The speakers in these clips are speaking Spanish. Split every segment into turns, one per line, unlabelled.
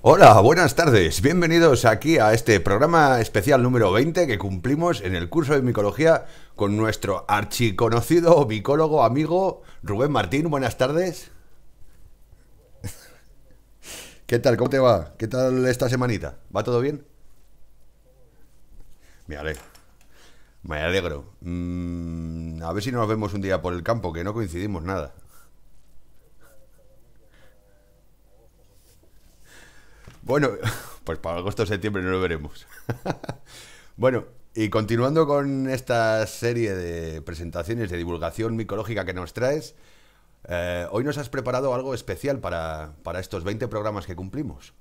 Hola, buenas tardes. Bienvenidos aquí a este programa especial número 20 que cumplimos en el curso de micología con nuestro archiconocido micólogo amigo Rubén Martín. Buenas tardes. ¿Qué tal? ¿Cómo te va? ¿Qué tal esta semanita? ¿Va todo bien? Me alegro. Me alegro. A ver si nos vemos un día por el campo, que no coincidimos nada. Bueno, pues para agosto o septiembre no lo veremos. Bueno, y continuando con esta serie de presentaciones de divulgación micológica que nos traes, hoy nos has preparado algo especial para estos 20 programas que cumplimos.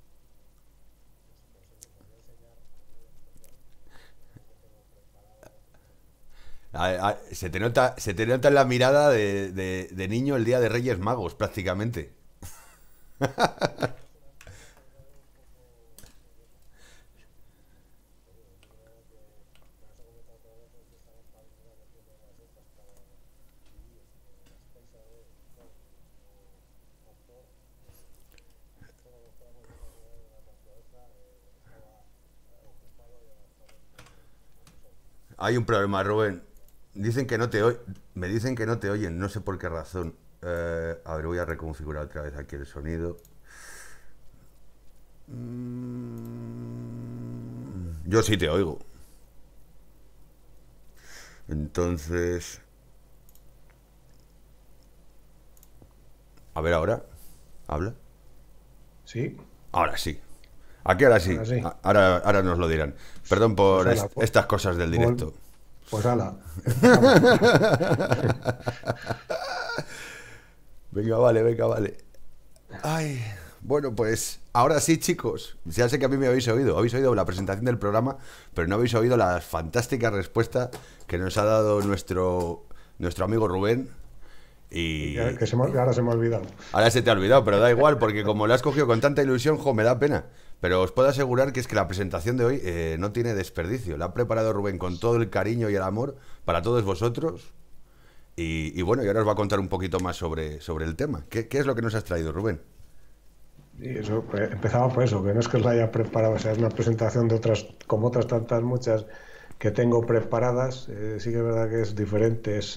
Se te nota en la mirada de niño el día de Reyes Magos, prácticamente. Hay un problema, Rubén. Dicen que no te oyen. Me dicen que no te oyen, no sé por qué razón. A ver, voy a reconfigurar otra vez aquí el sonido. Yo sí te oigo. Entonces, a ver ahora. ¿Habla?
Sí,
Ahora sí. Aquí ahora sí.
ahora sí.
Ahora nos lo dirán. Perdón
Pues
por
ala,
estas cosas del directo.
pues ala, empezamos.
Venga, vale, venga, vale. Ay, bueno, pues ahora sí, chicos. Ya sé que a mí me habéis oído la presentación del programa, pero no habéis oído la fantástica respuesta que nos ha dado nuestro amigo Rubén.
Y
Y
ahora se me ha olvidado.
ahora se te ha olvidado, pero da igual, porque como lo has cogido con tanta ilusión, jo, me da pena. Pero os puedo asegurar que es que la presentación de hoy no tiene desperdicio. La ha preparado Rubén con todo el cariño y el amor para todos vosotros. Y bueno, y ahora os va a contar un poquito más sobre el tema. ¿Qué es lo que nos has traído, Rubén?
Y eso, pues, empezaba por eso, que no es que os la haya preparado, o sea, es una presentación de otras, como otras tantas muchas que tengo preparadas. Sí que es verdad que es diferente, es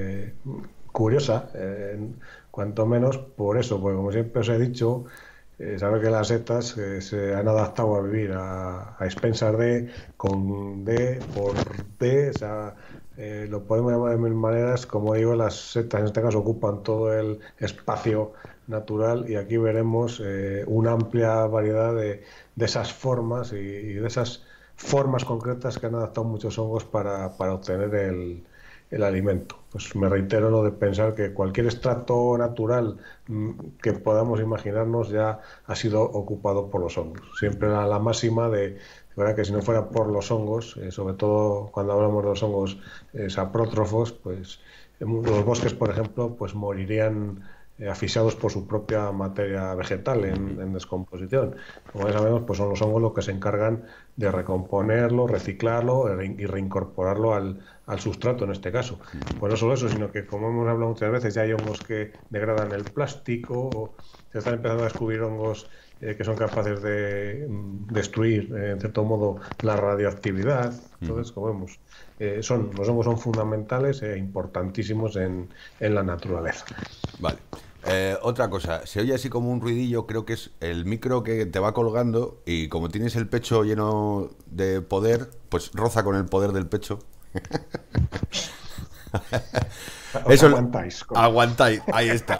curiosa, cuanto menos por eso, porque como siempre os he dicho, sabe que las setas se han adaptado a vivir a expensas de, con D, por D, o sea, lo podemos llamar de mil maneras. Como digo, las setas en este caso ocupan todo el espacio natural y aquí veremos una amplia variedad de esas formas y de esas formas concretas que han adaptado muchos hongos para obtener el alimento. Pues me reitero lo de pensar que cualquier extracto natural que podamos imaginarnos ya ha sido ocupado por los hongos. Siempre la máxima de verdad que si no fuera por los hongos, sobre todo cuando hablamos de los hongos saprótrofos, pues los bosques, por ejemplo, pues morirían asfixiados por su propia materia vegetal en descomposición. Como ya sabemos, pues son los hongos los que se encargan de recomponerlo, reciclarlo y reincorporarlo al sustrato en este caso. Pues no solo eso, sino que como hemos hablado muchas veces, ya hay hongos que degradan el plástico, o se están empezando a descubrir hongos que son capaces de destruir, en cierto modo, la radioactividad.
Ujú.
Entonces, como vemos, los hongos son fundamentales e importantísimos en la naturaleza.
Vale. Otra cosa, se oye así como un ruidillo, creo que es el micro que te va colgando y como tienes el pecho lleno de poder, pues roza con el poder del pecho.
Os
Eso
aguantáis.
aguantáis, ahí está.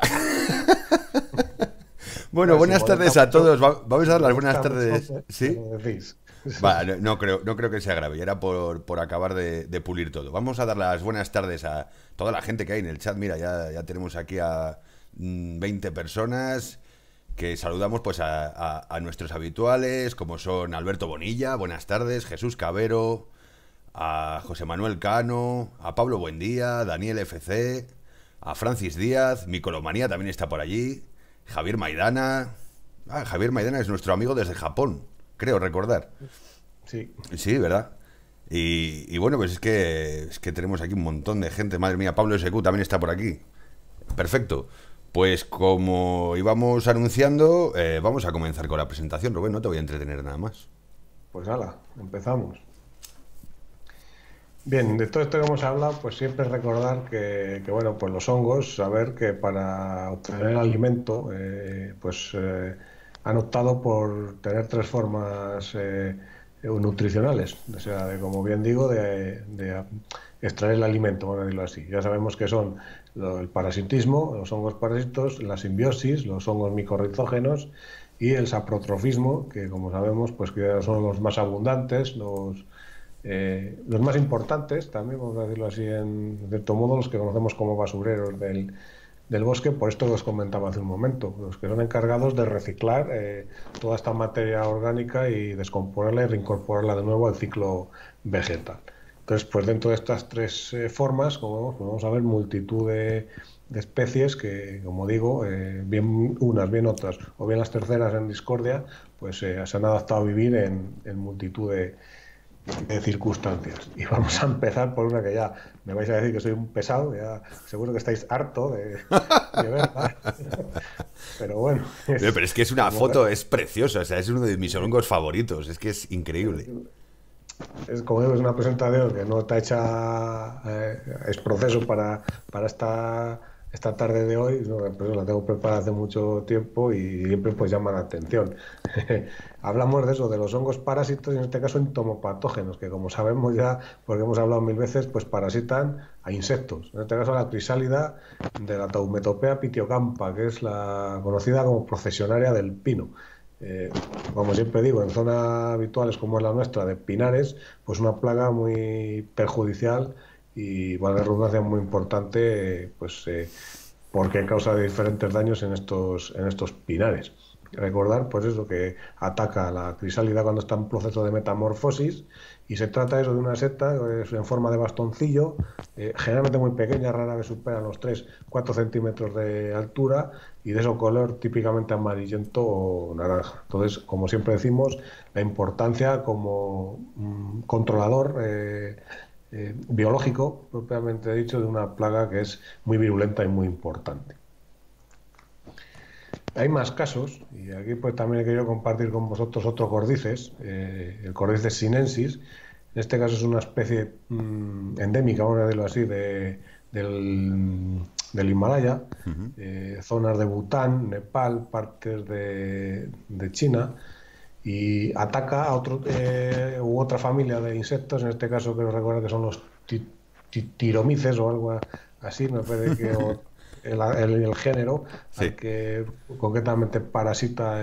Bueno,
Si
buenas
molesta
tardes a
mucho,
todos. Vamos a
si
dar las buenas
molesta mucho,
tardes.
me
¿Sí?
lo decís.
Va, no creo que sea grave, era por acabar de pulir todo. Vamos a dar las buenas tardes a toda la gente que hay en el chat. Mira, ya tenemos aquí a 20 personas que saludamos pues a nuestros habituales, como son Alberto Bonilla, buenas tardes, Jesús Cabero, a José Manuel Cano, a Pablo Buendía, Daniel FC, a Francis Díaz, Micolomanía también está por allí, Javier Maidana. Javier Maidana es nuestro amigo desde Japón, creo recordar.
Sí,
Sí, ¿verdad? Y bueno, pues es que tenemos aquí un montón de gente. Madre mía, Pablo SQ también está por aquí. Perfecto. Pues como íbamos anunciando, vamos a comenzar con la presentación. Rubén, no te voy a entretener nada más.
Pues hala, empezamos. Bien, de todo esto que hemos hablado, pues siempre recordar bueno, pues los hongos, saber que para obtener alimento, han optado por tener tres formas nutricionales. O sea, como bien digo, de extraer el alimento, vamos a decirlo así. Ya sabemos que son el parasitismo, los hongos parásitos, la simbiosis, los hongos micorrizógenos y el saprotrophismo, que como sabemos, pues que son los más abundantes, los más importantes también, vamos a decirlo así, en cierto modo, los que conocemos como basureros del bosque, por esto que os comentaba hace un momento, los que son encargados de reciclar toda esta materia orgánica y descomponerla y reincorporarla de nuevo al ciclo vegetal. Entonces, pues dentro de estas tres formas, como vemos, pues vamos a ver multitud de especies que, como digo, bien unas, bien otras, o bien las terceras en discordia, pues se han adaptado a vivir en multitud de circunstancias. Y vamos a empezar por una que ya me vais a decir que soy un pesado, ya seguro que estáis harto de verla. Pero bueno.
Pero es que es una foto, es preciosa, o sea, es uno de mis hongos favoritos, es que es increíble.
Es como digo, es una presentación que no está hecha, es proceso para esta tarde de hoy, ¿no? Pues la tengo preparada hace mucho tiempo y siempre pues llama la atención. Hablamos de eso, de los hongos parásitos, y en este caso entomopatógenos, que como sabemos ya, porque hemos hablado mil veces, pues parasitan a insectos. En este caso la crisálida de la Taumetopea pitiocampa, que es la conocida como procesionaria del pino. Como siempre digo, en zonas habituales como es la nuestra, de pinares, pues una plaga muy perjudicial y, valga la redundancia, muy importante, porque causa diferentes daños en estos pinares. Recordar, pues eso, que ataca a la crisálida cuando está en proceso de metamorfosis, y se trata eso de una seta en forma de bastoncillo, generalmente muy pequeña, rara vez supera los 3-4 centímetros de altura, y de eso color típicamente amarillento o naranja. Entonces, como siempre decimos, la importancia como controlador biológico, propiamente dicho, de una plaga que es muy virulenta y muy importante. Hay más casos, y aquí pues también he querido compartir con vosotros otro Cordyceps, el Cordyceps sinensis. En este caso es una especie endémica, vamos a decirlo así, del Himalaya, zonas de Bután, Nepal, partes de China, y ataca a otra familia de insectos. En este caso creo recordar que son los tiromices o algo así, me parece que el género, sí, al que concretamente parasita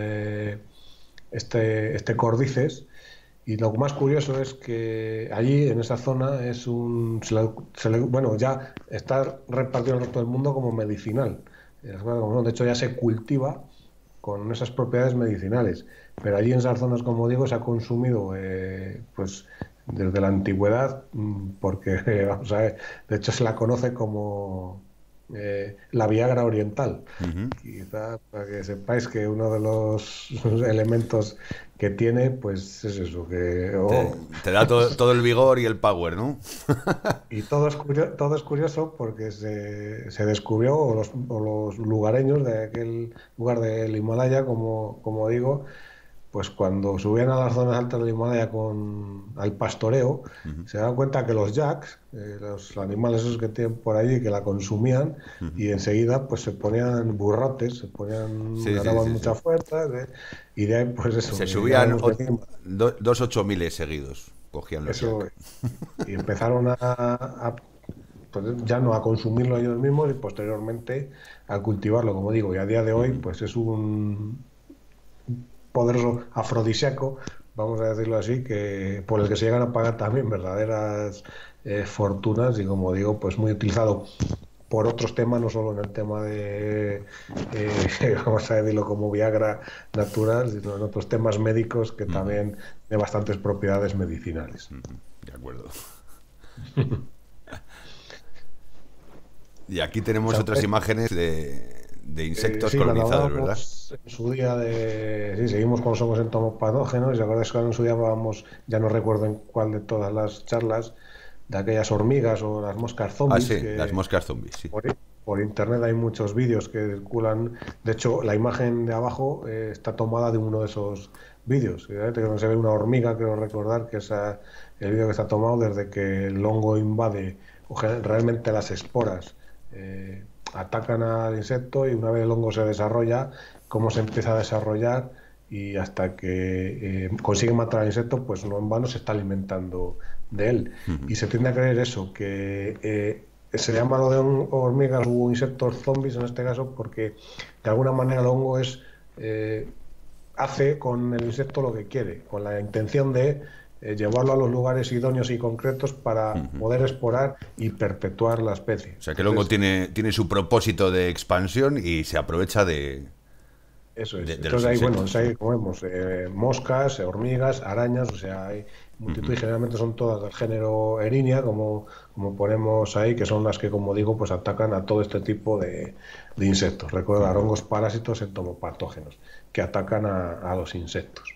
este Cordyceps. Y lo más curioso es que allí, en esa zona, bueno, ya está repartido en el resto del mundo como medicinal. De hecho, ya se cultiva con esas propiedades medicinales. Pero allí en esas zonas, como digo, se ha consumido pues desde la antigüedad, porque, vamos a ver, de hecho se la conoce como la Viagra oriental. Quizá para que sepáis que uno de los elementos que tiene, pues es eso, que
te da todo el vigor y el power, ¿no?
Y todo es curioso porque se descubrió, o los lugareños de aquel lugar del Himalaya, como digo, pues cuando subían a las zonas altas del Himalaya al pastoreo, se daban cuenta que los yaks, los animales esos que tienen por allí, que la consumían, y enseguida pues se ponían burrotes, ganaban mucha fuerza, y de ahí pues eso.
Se subían 2.000 seguidos, cogían los
yaks. Y empezaron pues ya no a consumirlo ellos mismos y posteriormente a cultivarlo, como digo, y a día de hoy pues es un poderoso afrodisíaco, vamos a decirlo así, que por el que se llegan a pagar también verdaderas fortunas, y como digo, pues muy utilizado por otros temas, no solo en el tema de vamos a decirlo como Viagra natural, sino en otros temas médicos que también de bastantes propiedades medicinales.
De acuerdo. Y aquí tenemos otras imágenes de insectos colonizados, ¿verdad?
En su día seguimos con los hongos entomopatógenos, y acordáis que en su día hablábamos, ya no recuerdo en cuál de todas las charlas, de aquellas hormigas o las moscas zombies.
Las moscas zombies, sí.
por internet hay muchos vídeos que circulan. De hecho, la imagen de abajo está tomada de uno de esos vídeos. Que se ve una hormiga, creo recordar que es el vídeo que está tomado desde que el hongo invade, realmente las esporas atacan al insecto, y una vez el hongo se desarrolla, cómo se empieza a desarrollar, y hasta que consigue matar al insecto, pues no en vano se está alimentando de él. Y se tiende a creer eso, que se llama lo de hormigas o insectos zombies en este caso, porque de alguna manera el hongo hace con el insecto lo que quiere, con la intención de llevarlo a los lugares idóneos y concretos para poder esporar y perpetuar la especie.
O sea, que el hongo tiene su propósito de expansión y se aprovecha de...
Eso es.
De
Entonces ahí, bueno, hay, como vemos, moscas, hormigas, arañas, o sea, hay multitud, y generalmente son todas del género Erinia, como ponemos ahí, que son las que, como digo, pues atacan a todo este tipo de insectos. Recordar, hongos parásitos entomopatógenos, que atacan a los insectos.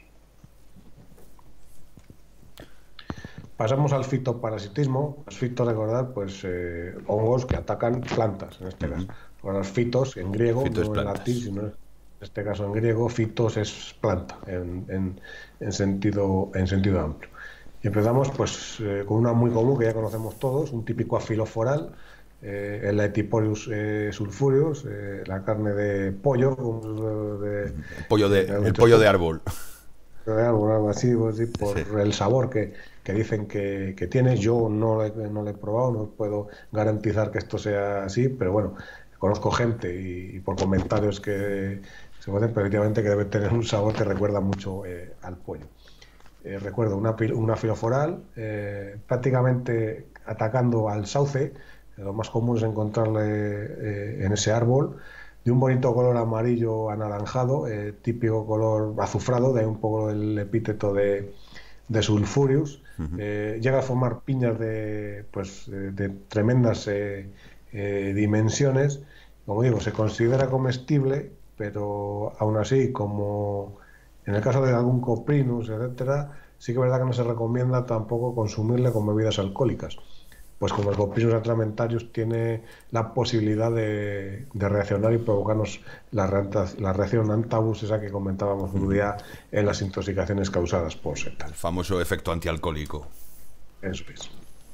Pasamos al fitoparasitismo. Los fitos, recordar, pues hongos que atacan plantas, en este caso. Bueno, los fitos, en griego,
Fitos,
no en latín, sino en este caso en griego, fitos es planta, en sentido amplio. Y empezamos pues con una muy común que ya conocemos todos, un típico afiloforal, el Aethioporus sulfureus, la carne de pollo,
el pollo de árbol.
Algo así, por el sabor que dicen que tiene. Yo no lo he probado, no puedo garantizar que esto sea así, pero bueno, conozco gente y por comentarios que se pueden, pero efectivamente que debe tener un sabor que recuerda mucho al pollo. Recuerdo una filoforal, prácticamente atacando al sauce. Lo más común es encontrarle en ese árbol, de un bonito color amarillo anaranjado, típico color azufrado, de ahí un poco el epíteto de sulfureus. Llega a formar piñas de tremendas dimensiones. Como digo, se considera comestible, pero aún así, como en el caso de algún coprinus, etcétera, sí que es verdad que no se recomienda tampoco consumirle con bebidas alcohólicas, pues como el Coprinus atramentarius tiene la posibilidad de reaccionar y provocarnos la reacción antabus, esa que comentábamos un día en las intoxicaciones causadas por setas.
El famoso efecto antialcohólico.
Eso es.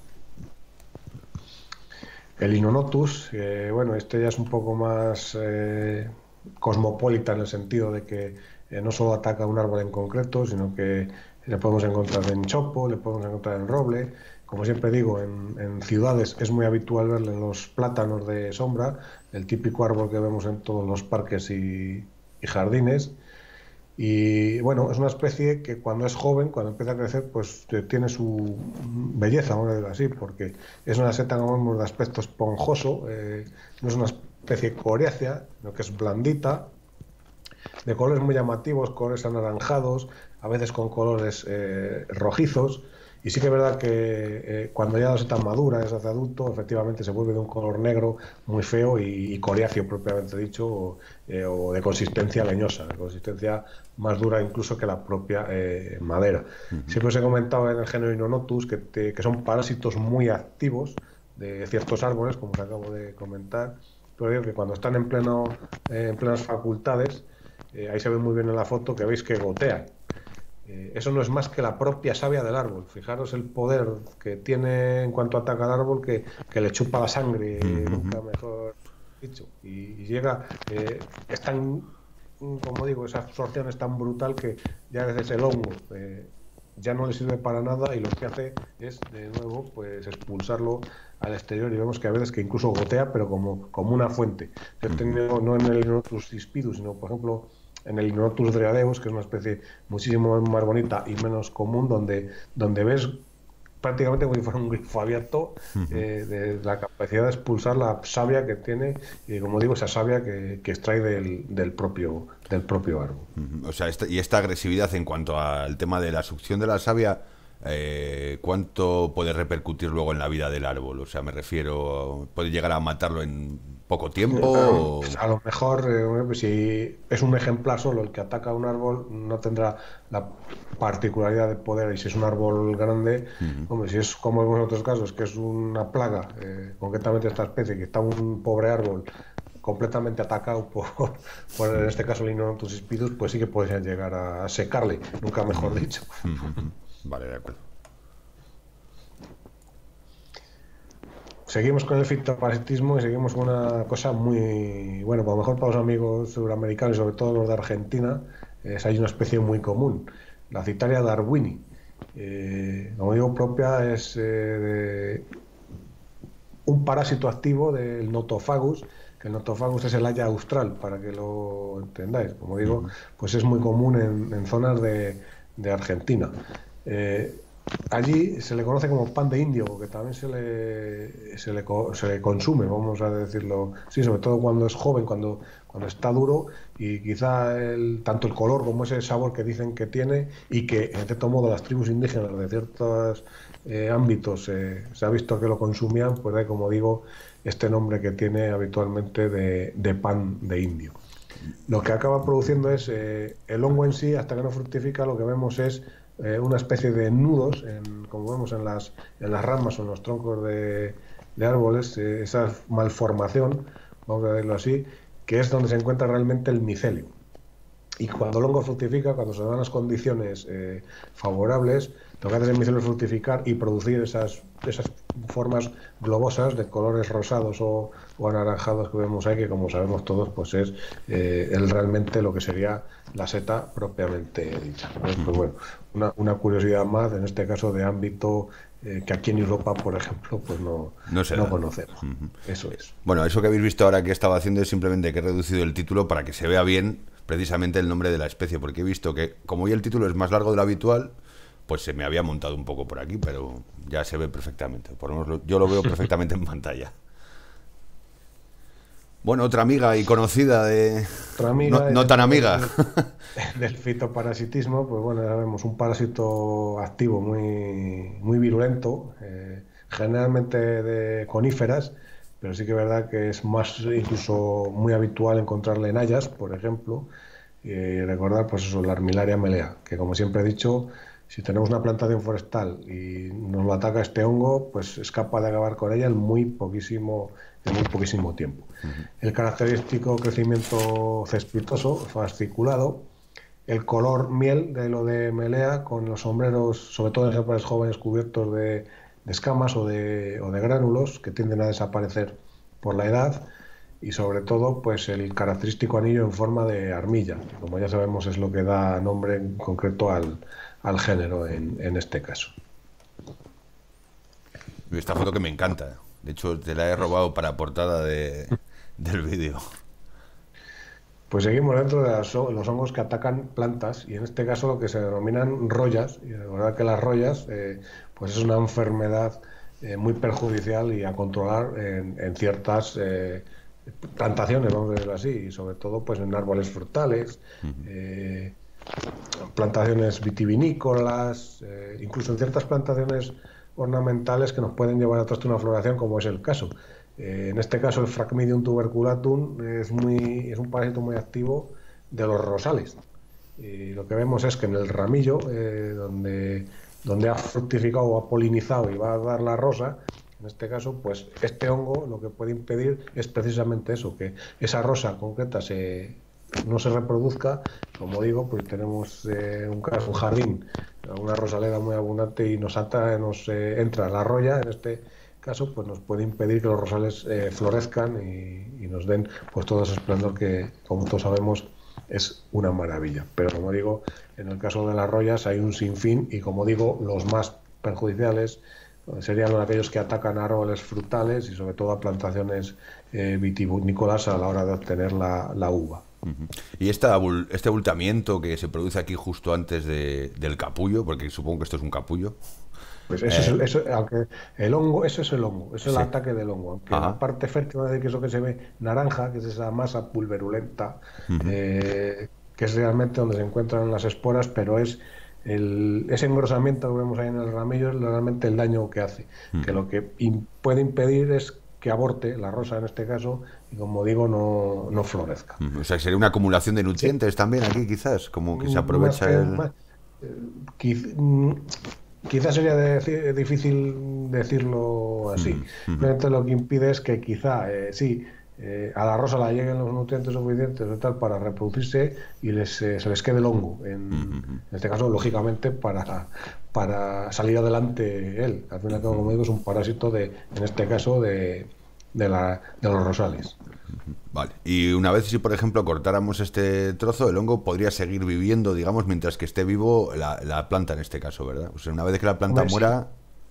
El Inonotus, bueno, este ya es un poco más cosmopolita, en el sentido de que no solo ataca a un árbol en concreto, sino que le podemos encontrar en chopo, le podemos encontrar en roble. Como siempre digo, en ciudades es muy habitual verle en los plátanos de sombra, el típico árbol que vemos en todos los parques y jardines. Y bueno, es una especie que cuando es joven, cuando empieza a crecer, pues tiene su belleza, vamos a decirlo así, porque es una seta, como vemos, de aspecto esponjoso, no es una especie coriácea, sino que es blandita, de colores muy llamativos, colores anaranjados, a veces con colores rojizos. Y sí que es verdad que cuando ya la seta madura, es hace adulto, efectivamente se vuelve de un color negro muy feo y coriáceo propiamente dicho, o de consistencia leñosa, de consistencia más dura incluso que la propia madera. Siempre os he comentado en el género Inonotus que son parásitos muy activos de ciertos árboles, como os acabo de comentar, pero digo que cuando están en plenas facultades, ahí se ve muy bien en la foto que veis que gotean. Eso no es más que la propia savia del árbol. Fijaros el poder que tiene en cuanto ataca al árbol, que le chupa la sangre, nunca mejor dicho. Y llega, es tan, como digo, esa absorción es tan brutal que ya a veces el hongo ya no le sirve para nada, y lo que hace es, de nuevo, pues expulsarlo al exterior, y vemos que a veces que incluso gotea, pero como una fuente. Yo he tenido, no en el Inonotus hispidus, sino, por ejemplo, en el Inonotus dreadeus, que es una especie muchísimo más bonita y menos común, donde ves prácticamente como si fuera un grifo abierto, de la capacidad de expulsar la savia que tiene, y como digo, esa savia que extrae del propio árbol.
O sea, esta agresividad en cuanto al tema de la succión de la savia, ¿cuánto puede repercutir luego en la vida del árbol? O sea, me refiero, puede llegar a matarlo en ¿Poco tiempo?
Pues a lo mejor, pues si es un ejemplar solo el que ataca a un árbol, no tendrá la particularidad de poder. Y si es un árbol grande, hombre, si es como en otros casos, que es una plaga, concretamente esta especie, que está un pobre árbol completamente atacado por en este caso el Rhinodontус hispidus, pues sí que podrían llegar a secarle, nunca mejor dicho.
Vale, de acuerdo.
Seguimos con el fitoparasitismo y seguimos con una cosa muy, bueno, por lo mejor para los amigos suramericanos y sobre todo los de Argentina, hay una especie muy común, la Citaria darwini. Como digo, propia es de un parásito activo del Nothofagus, que el Nothofagus es el haya austral, para que lo entendáis. Como digo, pues es muy común en zonas de Argentina. Allí se le conoce como pan de indio, porque también se le consume, vamos a decirlo, sí, sobre todo cuando es joven, cuando está duro, y quizá tanto el color como ese sabor que dicen que tiene, y que en cierto modo las tribus indígenas de ciertos ámbitos se ha visto que lo consumían, pues hay, como digo, este nombre que tiene habitualmente de pan de indio. Lo que acaba produciendo es el hongo en sí, hasta que no fructifica, lo que vemos es una especie de nudos, como vemos en las ramas o en los troncos de árboles, esa malformación, vamos a decirlo así, que es donde se encuentra realmente el micelio. Y cuando el hongo fructifica, cuando se dan las condiciones favorables, lo que hace el micelio es fructificar y producir esas formas globosas de colores rosados o anaranjados que vemos ahí, que como sabemos todos, pues es realmente lo que sería la seta propiamente dicha. Pues bueno, una curiosidad más, en este caso de ámbito que aquí en Europa, por ejemplo, pues no conocemos. Eso es.
Bueno, eso que habéis visto ahora que estaba haciendo es simplemente que he reducido el título para que se vea bien precisamente el nombre de la especie, porque he visto que, como hoy el título es más largo de lo habitual, pues se me había montado un poco por aquí, pero ya se ve perfectamente. Por lo menos yo lo veo perfectamente en pantalla. Bueno, otra amiga y conocida de...
Otra amiga
no tan amiga.
Del fitoparasitismo, pues bueno, ya vemos un parásito activo muy virulento, generalmente de coníferas, pero sí que es verdad que es más incluso muy habitual encontrarle en hayas, por ejemplo, y recordar pues eso, la Armillaria melea, que como siempre he dicho, si tenemos una plantación forestal y nos lo ataca este hongo, pues es capaz de acabar con ella en muy poquísimo tiempo. El característico crecimiento cespitoso, fasciculado, el color miel de lo de melea, con los sombreros, sobre todo en ejemplares jóvenes, cubiertos de escamas o de gránulos que tienden a desaparecer por la edad, y sobre todo pues el característico anillo en forma de armilla, que como ya sabemos es lo que da nombre en concreto al género en este caso.
Esta foto que me encanta, de hecho te la he robado para portada del vídeo.
Pues seguimos dentro de los hongos que atacan plantas, y en este caso lo que se denominan rollas, y de verdad que las rollas pues es una enfermedad muy perjudicial y a controlar en ciertas plantaciones, vamos a decirlo así, y sobre todo pues en árboles frutales, plantaciones vitivinícolas, incluso en ciertas plantaciones ornamentales que nos pueden llevar a toda una floración, como es el caso. En este caso el Phragmidium tuberculatum es un parásito muy activo de los rosales. Y lo que vemos es que en el ramillo, donde ha fructificado o ha polinizado y va a dar la rosa, en este caso, pues este hongo lo que puede impedir es precisamente eso, que esa rosa concreta no se reproduzca. Como digo, pues tenemos un jardín, una rosaleda muy abundante, y nos entra la roya, en este caso, pues nos puede impedir que los rosales florezcan y nos den pues todo ese esplendor que, como todos sabemos, es una maravilla. Pero como digo, en el caso de las rollas hay un sinfín, y como digo, los más perjudiciales serían aquellos que atacan a árboles frutales y sobre todo a plantaciones vitivinícolas a la hora de obtener la uva.
Y este abultamiento que se produce aquí justo antes del capullo, porque supongo que esto es un capullo.
Pues aunque el hongo, eso es el hongo, es el ataque del hongo. Aunque la parte fértil, que es eso que se ve naranja, que es esa masa pulverulenta, que es realmente donde se encuentran las esporas, pero ese engrosamiento que vemos ahí en el ramillo es realmente el daño que hace. Que lo que puede impedir es que aborte, la rosa en este caso, y como digo, no florezca.
O sea, sería una acumulación de
Sí,
nutrientes también aquí, quizás, como que se
más
aprovecha
que
el...
más, quiz- mm, quizás sería difícil decirlo así. Simplemente lo que impide es que quizá, sí, a la rosa le lleguen los nutrientes suficientes y tal para reproducirse y se les quede el hongo. En este caso, lógicamente, para salir adelante él. Al fin y al cabo, como digo, es un parásito en este caso, de los rosales.
Vale. Y una vez si, por ejemplo, cortáramos este trozo, el hongo podría seguir viviendo, digamos, mientras que esté vivo la planta en este caso, ¿verdad? O sea, una vez que la planta
Hombre, sí.
muera...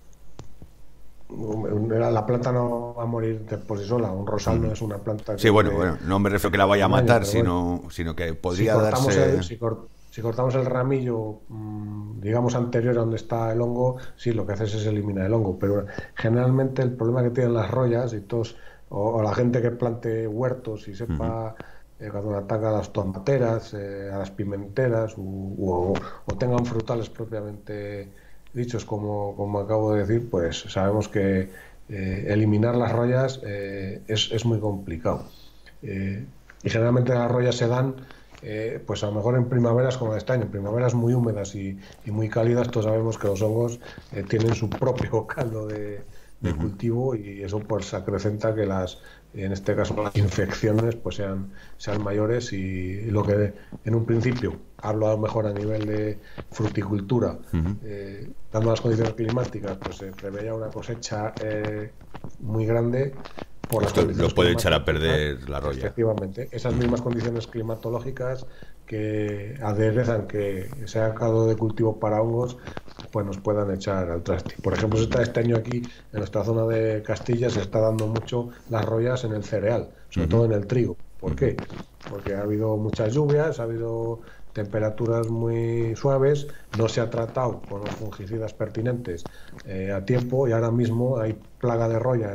La planta no va a morir por sí sola. Un rosal no es una planta
Sí,
que
bueno,
dure
bueno, no me refiero que la vaya a
un año,
matar,
pero bueno.
sino que
Si
podría
cortamos
darse...
si cortamos el ramillo, digamos, anterior a donde está el hongo, sí, lo que haces es eliminar el hongo. Pero generalmente el problema que tienen las rollas y todos, o la gente que plante huertos y sepa cuando ataca a las tomateras, a las pimenteras, o tengan frutales propiamente dichos, como acabo de decir, pues sabemos que eliminar las rollas es muy complicado. Eh, y generalmente las rollas se dan, pues a lo mejor en primaveras como este año, en primaveras muy húmedas y muy cálidas, todos sabemos que los hongos tienen su propio caldo de cultivo y eso pues acrecenta que en este caso las infecciones pues sean mayores y lo que en un principio, hablo a lo mejor a nivel de fruticultura, dando las condiciones climáticas, pues se preveía una cosecha muy grande por las
Esto
condiciones
lo puede echar a
climatológicas.
perder la roya.
Efectivamente, esas mismas condiciones climatológicas que aderezan que sea caldo de cultivo para hongos, pues nos puedan echar al traste. Por ejemplo, este año aquí en nuestra zona de Castilla se está dando mucho las rollas en el cereal, sobre todo en el trigo. ¿Por qué? Porque ha habido muchas lluvias, ha habido temperaturas muy suaves, no se ha tratado con los fungicidas pertinentes a tiempo y ahora mismo hay plaga de roya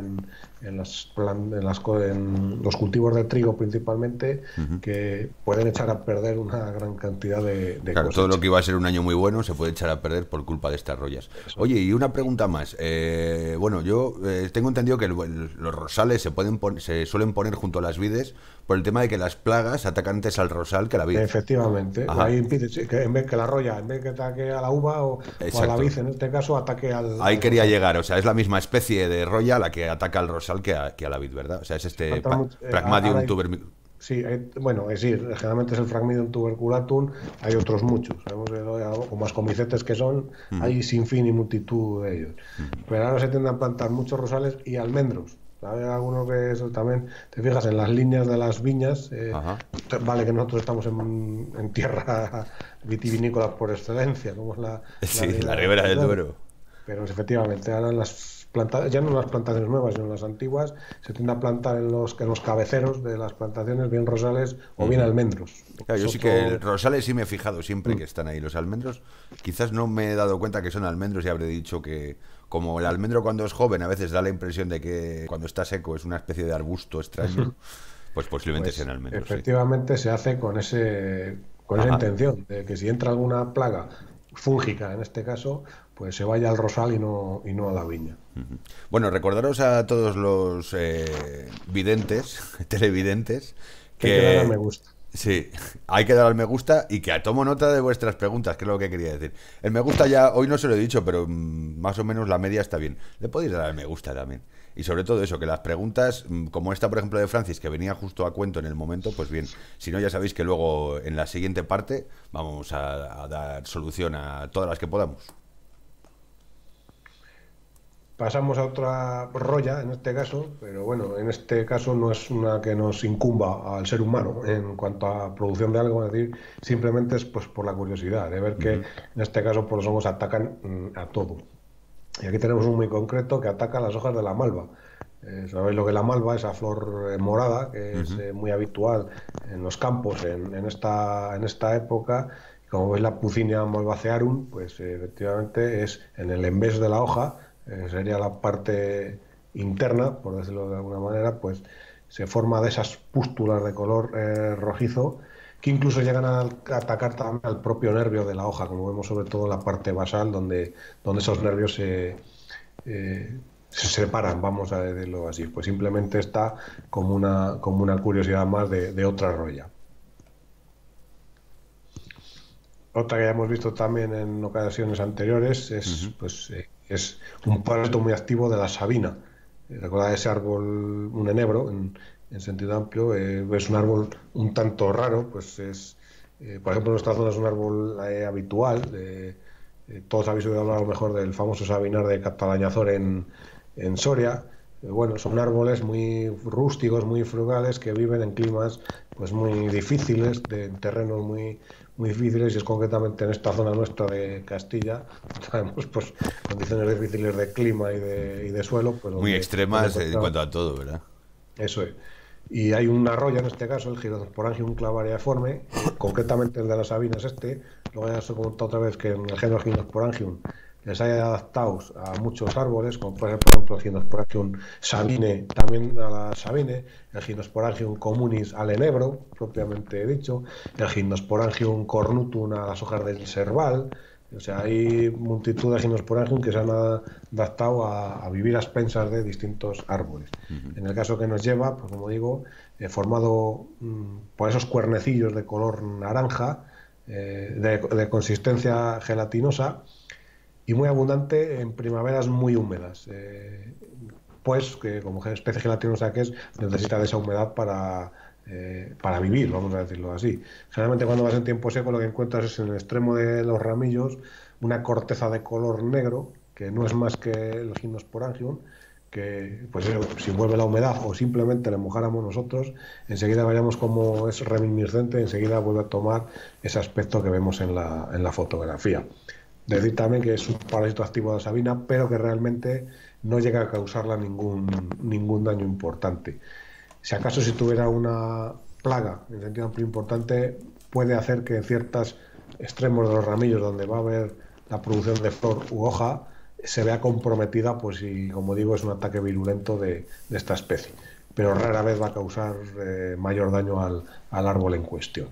en los cultivos de trigo principalmente que pueden echar a perder una gran cantidad de
Claro, todo lo
cosecha.
que iba a ser un año muy bueno se puede echar a perder por culpa de estas rollas.
Eso
Oye,
es.
y una pregunta más. Bueno, yo tengo entendido que los rosales se suelen poner junto a las vides por el tema de que las plagas atacan antes al rosal que a la vid.
Efectivamente,
Ajá,
ahí impide sí, que en vez que la roya, en vez que ataque a la uva o a la
exacto.
vid, en este caso ataque
Ahí
al
quería
rosal.
llegar, o sea, es la misma especie de roya la que ataca al rosal que a la vid, ¿verdad? O sea, es este
Ahora
Pragmadium tuber...
sí, bueno, es decir, generalmente es el Phragmidium tuberculatum, hay otros muchos, sabemos que como ascomicetes que son, hay sin fin y multitud de ellos. Pero ahora se tienden a plantar muchos rosales y almendros. ¿Sabes? Alguno que eso también, te fijas en las líneas de las viñas,
Ajá.
vale que nosotros estamos en tierra vitivinícola por excelencia, como es la
Sí, la
Ribera
ribera
del
del
Duero,
Duero.
pero efectivamente, ahora ya no en las plantaciones nuevas, sino en las antiguas, se tiende a plantar en los cabeceros de las plantaciones bien rosales o bien almendros.
Claro,
Es
yo sí que el
otro.
rosales sí me he fijado siempre
Mm,
que están ahí. Los almendros, quizás no me he dado cuenta que son almendros y habré dicho que como el almendro cuando es joven a veces da la impresión de que cuando está seco es una especie de arbusto extraño, pues posiblemente sean
Pues
almendros, sí.
efectivamente se hace con esa
Ajá.
intención, de que si entra alguna plaga fúngica, en este caso, pues se vaya al rosal y no a la viña.
Bueno, recordaros a todos los videntes, televidentes,
Que hay que dar a me
que
gusta.
sí, hay que dar al me gusta y que tomo nota de vuestras preguntas, que es lo que quería decir. El me gusta ya, hoy no se lo he dicho, pero más o menos la media está bien. Le podéis dar al me gusta también. Y sobre todo eso, que las preguntas, como esta, por ejemplo, de Francis, que venía justo a cuento en el momento, pues bien, si no, ya sabéis que luego en la siguiente parte vamos a dar solución a todas las que podamos.
Pasamos a otra roya, en este caso, pero bueno, en este caso no es una que nos incumba al ser humano en cuanto a producción de algo, es decir, simplemente es pues por la curiosidad de ver que en este caso pues, los hongos atacan a todo. Y aquí tenemos un muy concreto que ataca las hojas de la malva. ¿Sabéis lo que es la malva? Esa flor morada que es muy habitual en los campos en esta época. Como veis, la Puccinia malvacearum, pues efectivamente es en el envés de la hoja, sería la parte interna, por decirlo de alguna manera, pues se forma de esas pústulas de color rojizo que incluso llegan a atacar también al propio nervio de la hoja, como vemos sobre todo en la parte basal, donde esos nervios eh, se separan, vamos a decirlo así. Pues simplemente está como una curiosidad más de otra roya. Otra que ya hemos visto también en ocasiones anteriores es un parásito muy activo de la sabina. Recordad ese árbol, un enebro, en sentido amplio, es un árbol un tanto raro, por ejemplo, en nuestra zona es un árbol habitual. Todos habéis oído hablar a lo mejor del famoso sabinar de Catalañazor en Soria. Bueno, son árboles muy rústicos, muy frugales, que viven en climas pues muy difíciles, en terrenos muy difíciles, y es concretamente en esta zona nuestra de Castilla, sabemos pues condiciones difíciles de clima y de suelo, pues
Muy
donde
extremas en cuanto a todo, ¿verdad?
eso es. Y hay una roya, en este caso, el Ginosporangium clavariaforme, concretamente el de las sabinas luego ya os he comentado otra vez que en el género Ginosporangium les hay adaptados a muchos árboles, como puede ser, por ejemplo, el Ginosporangium sabine, también a la sabine, el Ginosporangium communis al enebro, propiamente dicho, el Ginosporangium cornutum a las hojas del serval. O sea, hay multitud de Ginosporangium que se han adaptado a vivir a expensas de distintos árboles. En el caso que nos lleva, pues como digo, formado por esos cuernecillos de color naranja, de consistencia gelatinosa, y muy abundante en primaveras muy húmedas, pues que como especie gelatinosa que es, necesita de esa humedad para vivir, vamos a decirlo así. Generalmente cuando vas en tiempo seco lo que encuentras es en el extremo de los ramillos una corteza de color negro, que no es más que el Ginosporangium, que pues si vuelve la humedad o simplemente le mojáramos nosotros, enseguida veríamos cómo es reminiscente, enseguida vuelve a tomar ese aspecto que vemos en la fotografía. Decir también que es un parásito activo de la sabina, pero que realmente no llega a causarla ningún daño importante. Si acaso si tuviera una plaga, en sentido amplio importante, puede hacer que en ciertos extremos de los ramillos donde va a haber la producción de flor u hoja se vea comprometida, pues si, como digo, es un ataque virulento de esta especie. Pero rara vez va a causar mayor daño al árbol en cuestión.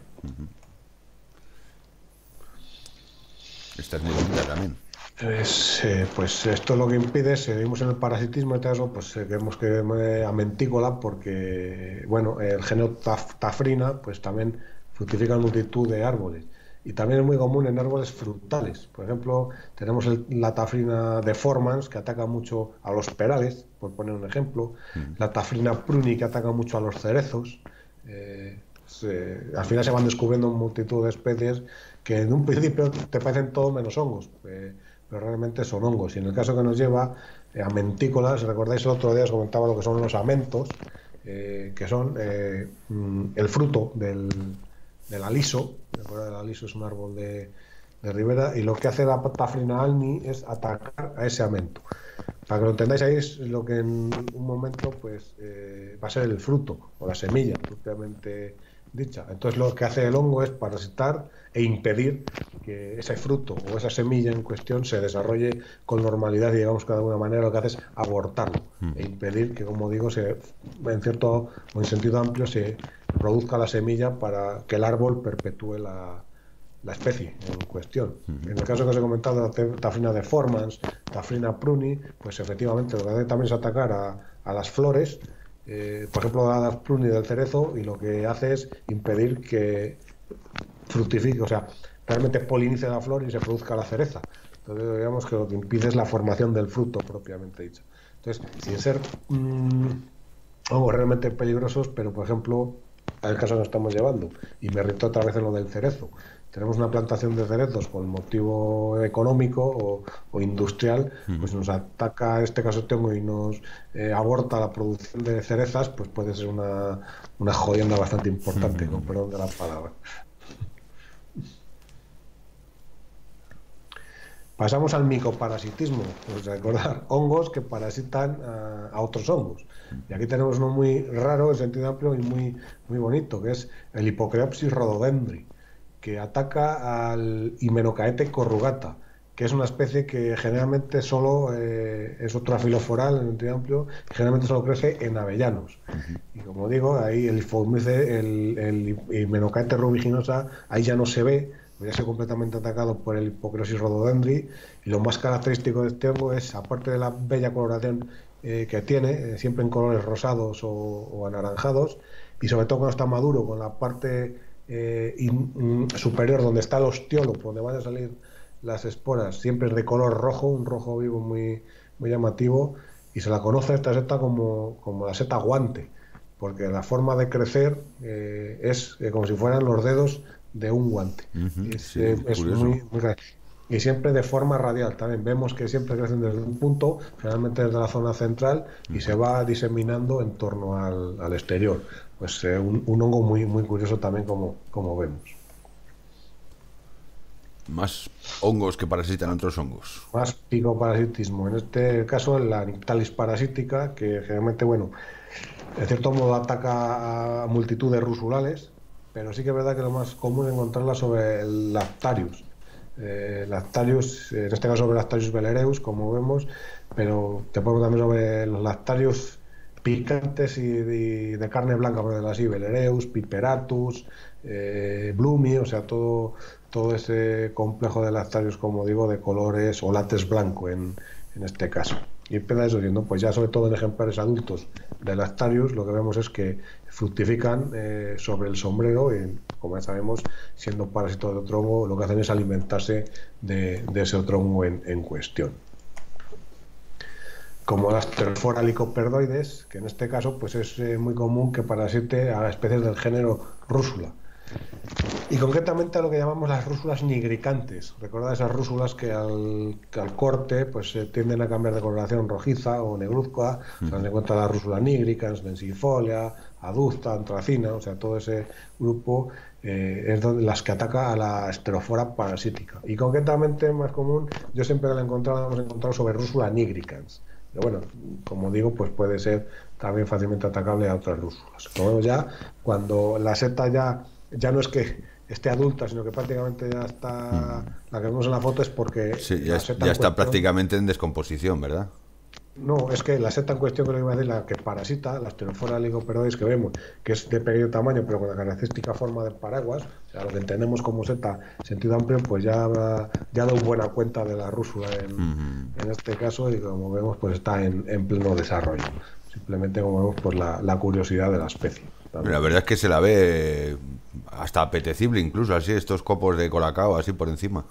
Esta es muy bonita también.
Pues esto lo que impide, seguimos en el parasitismo, en este caso, pues vemos que amentícola, porque bueno, el género tafrina, pues también fructifica en multitud de árboles. Y también es muy común en árboles frutales. Por ejemplo, tenemos la tafrina deformans, que ataca mucho a los perales, por poner un ejemplo. La tafrina pruni, que ataca mucho a los cerezos. Al final se van descubriendo multitud de especies que en un principio te parecen todo menos hongos, pero realmente son hongos. Y en el caso que nos lleva a mentícolas, si recordáis el otro día os comentaba lo que son los amentos, que son el fruto del aliso. El aliso es un árbol de ribera, y lo que hace la tafrina alni es atacar a ese amento. Para que lo entendáis, ahí es lo que en un momento pues va a ser el fruto o la semilla propiamente dicha. Entonces lo que hace el hongo es parasitar e impedir que ese fruto o esa semilla en cuestión se desarrolle con normalidad, y digamos que de alguna manera lo que hace es abortarlo e impedir que, como digo, en cierto o en sentido amplio se produzca la semilla para que el árbol perpetúe la especie en cuestión. En el caso que os he comentado de la tafrina deformans, tafrina pruni, pues efectivamente lo que hace también es atacar a las flores, por ejemplo a las pruni del cerezo, y lo que hace es impedir que fructifique, o sea, realmente polinice la flor y se produzca la cereza. Entonces digamos que lo que impide es la formación del fruto propiamente dicho. Entonces, sin ser realmente peligrosos, pero por ejemplo, el caso que nos estamos llevando, y me repito otra vez en lo del cerezo, tenemos una plantación de cerezos por motivo económico o industrial, pues nos ataca, en este caso este hongo, y nos aborta la producción de cerezas, pues puede ser una jodienda bastante importante, con perdón de la palabra. Pasamos al micoparasitismo, pues recordar, hongos que parasitan a otros hongos. Y aquí tenemos uno muy raro, en sentido amplio, y muy bonito, que es el Hippocreopsis rhododendri, que ataca al Hymenocaete corrugata, que es una especie que generalmente solo es otra filoforal en sentido amplio, que generalmente solo crece en avellanos. Y como digo, ahí el Hymenocaete rubiginosa, ahí ya no se ve, pues ya se completamente atacado por el Hippocrosis rhododendri, y lo más característico de este hongo es, aparte de la bella coloración que tiene, siempre en colores rosados o anaranjados, y sobre todo cuando está maduro, con la parte superior donde está el ostiolo, donde van a salir las esporas, siempre es de color rojo, un rojo vivo muy, muy llamativo, y se la conoce esta seta como la seta guante, porque la forma de crecer es como si fueran los dedos de un guante.
Sí,
Es
curioso.
muy, muy raro. Y siempre de forma radial. También vemos que siempre crecen desde un punto, generalmente desde la zona central, y se va diseminando en torno al exterior. Pues un hongo muy, muy curioso también, como vemos.
Más hongos que parasitan otros hongos.
Más picoparasitismo. En este caso, la Nyctalis parasítica, que generalmente, bueno, en cierto modo ataca a multitud de rusulales, pero sí que es verdad que lo más común es encontrarla sobre el Lactarius. Lactarius, en este caso sobre Lactarius velereus, como vemos, pero te pongo también sobre los Lactarius picantes y de carne blanca, por decirlo así, velereus, piperatus, blumi, o sea, todo ese complejo de Lactarius, como digo, de colores o látex blanco en este caso. Y empieza eso, ¿no? Pues ya sobre todo en ejemplares adultos de Lactarius, lo que vemos es que fructifican sobre el sombrero y, como ya sabemos, siendo parásitos de otro hongo, lo que hacen es alimentarse de ese otro hongo en cuestión. Como las Pterophora lycoperdoides, que en este caso pues es muy común que parasite a especies del género Rúsula. Y concretamente a lo que llamamos las rúsulas nigricantes. Recordad esas rúsulas que al corte pues tienden a cambiar de coloración rojiza o negruzca. Se encuentra la rúsula nigricans, densifolia, adusta, antracina, o sea, todo ese grupo es donde las que ataca a la Pterophora parasítica. Y concretamente más común, yo siempre la hemos encontrado sobre rúsula nigricans. Pero bueno, como digo, pues puede ser también fácilmente atacable a otras rúsulas. Como ya, cuando la seta ya no es que esté adulta, sino que prácticamente ya está, la que vemos en la foto es porque
Sí,
la seta
ya
en
está
cuestión,
prácticamente en descomposición, ¿verdad?
no, es que la seta en cuestión, que le iba a decir, la que parasita, la Pterophora lycoperdoides que vemos, que es de pequeño tamaño, pero con la característica forma de paraguas, o sea, lo que entendemos como seta en sentido amplio, pues ya da buena cuenta de la rúsula en este caso, y como vemos, pues está en pleno desarrollo. Simplemente, como vemos, pues la curiosidad de la especie.
La verdad es que se la ve hasta apetecible, incluso así, estos copos de colacao así por encima.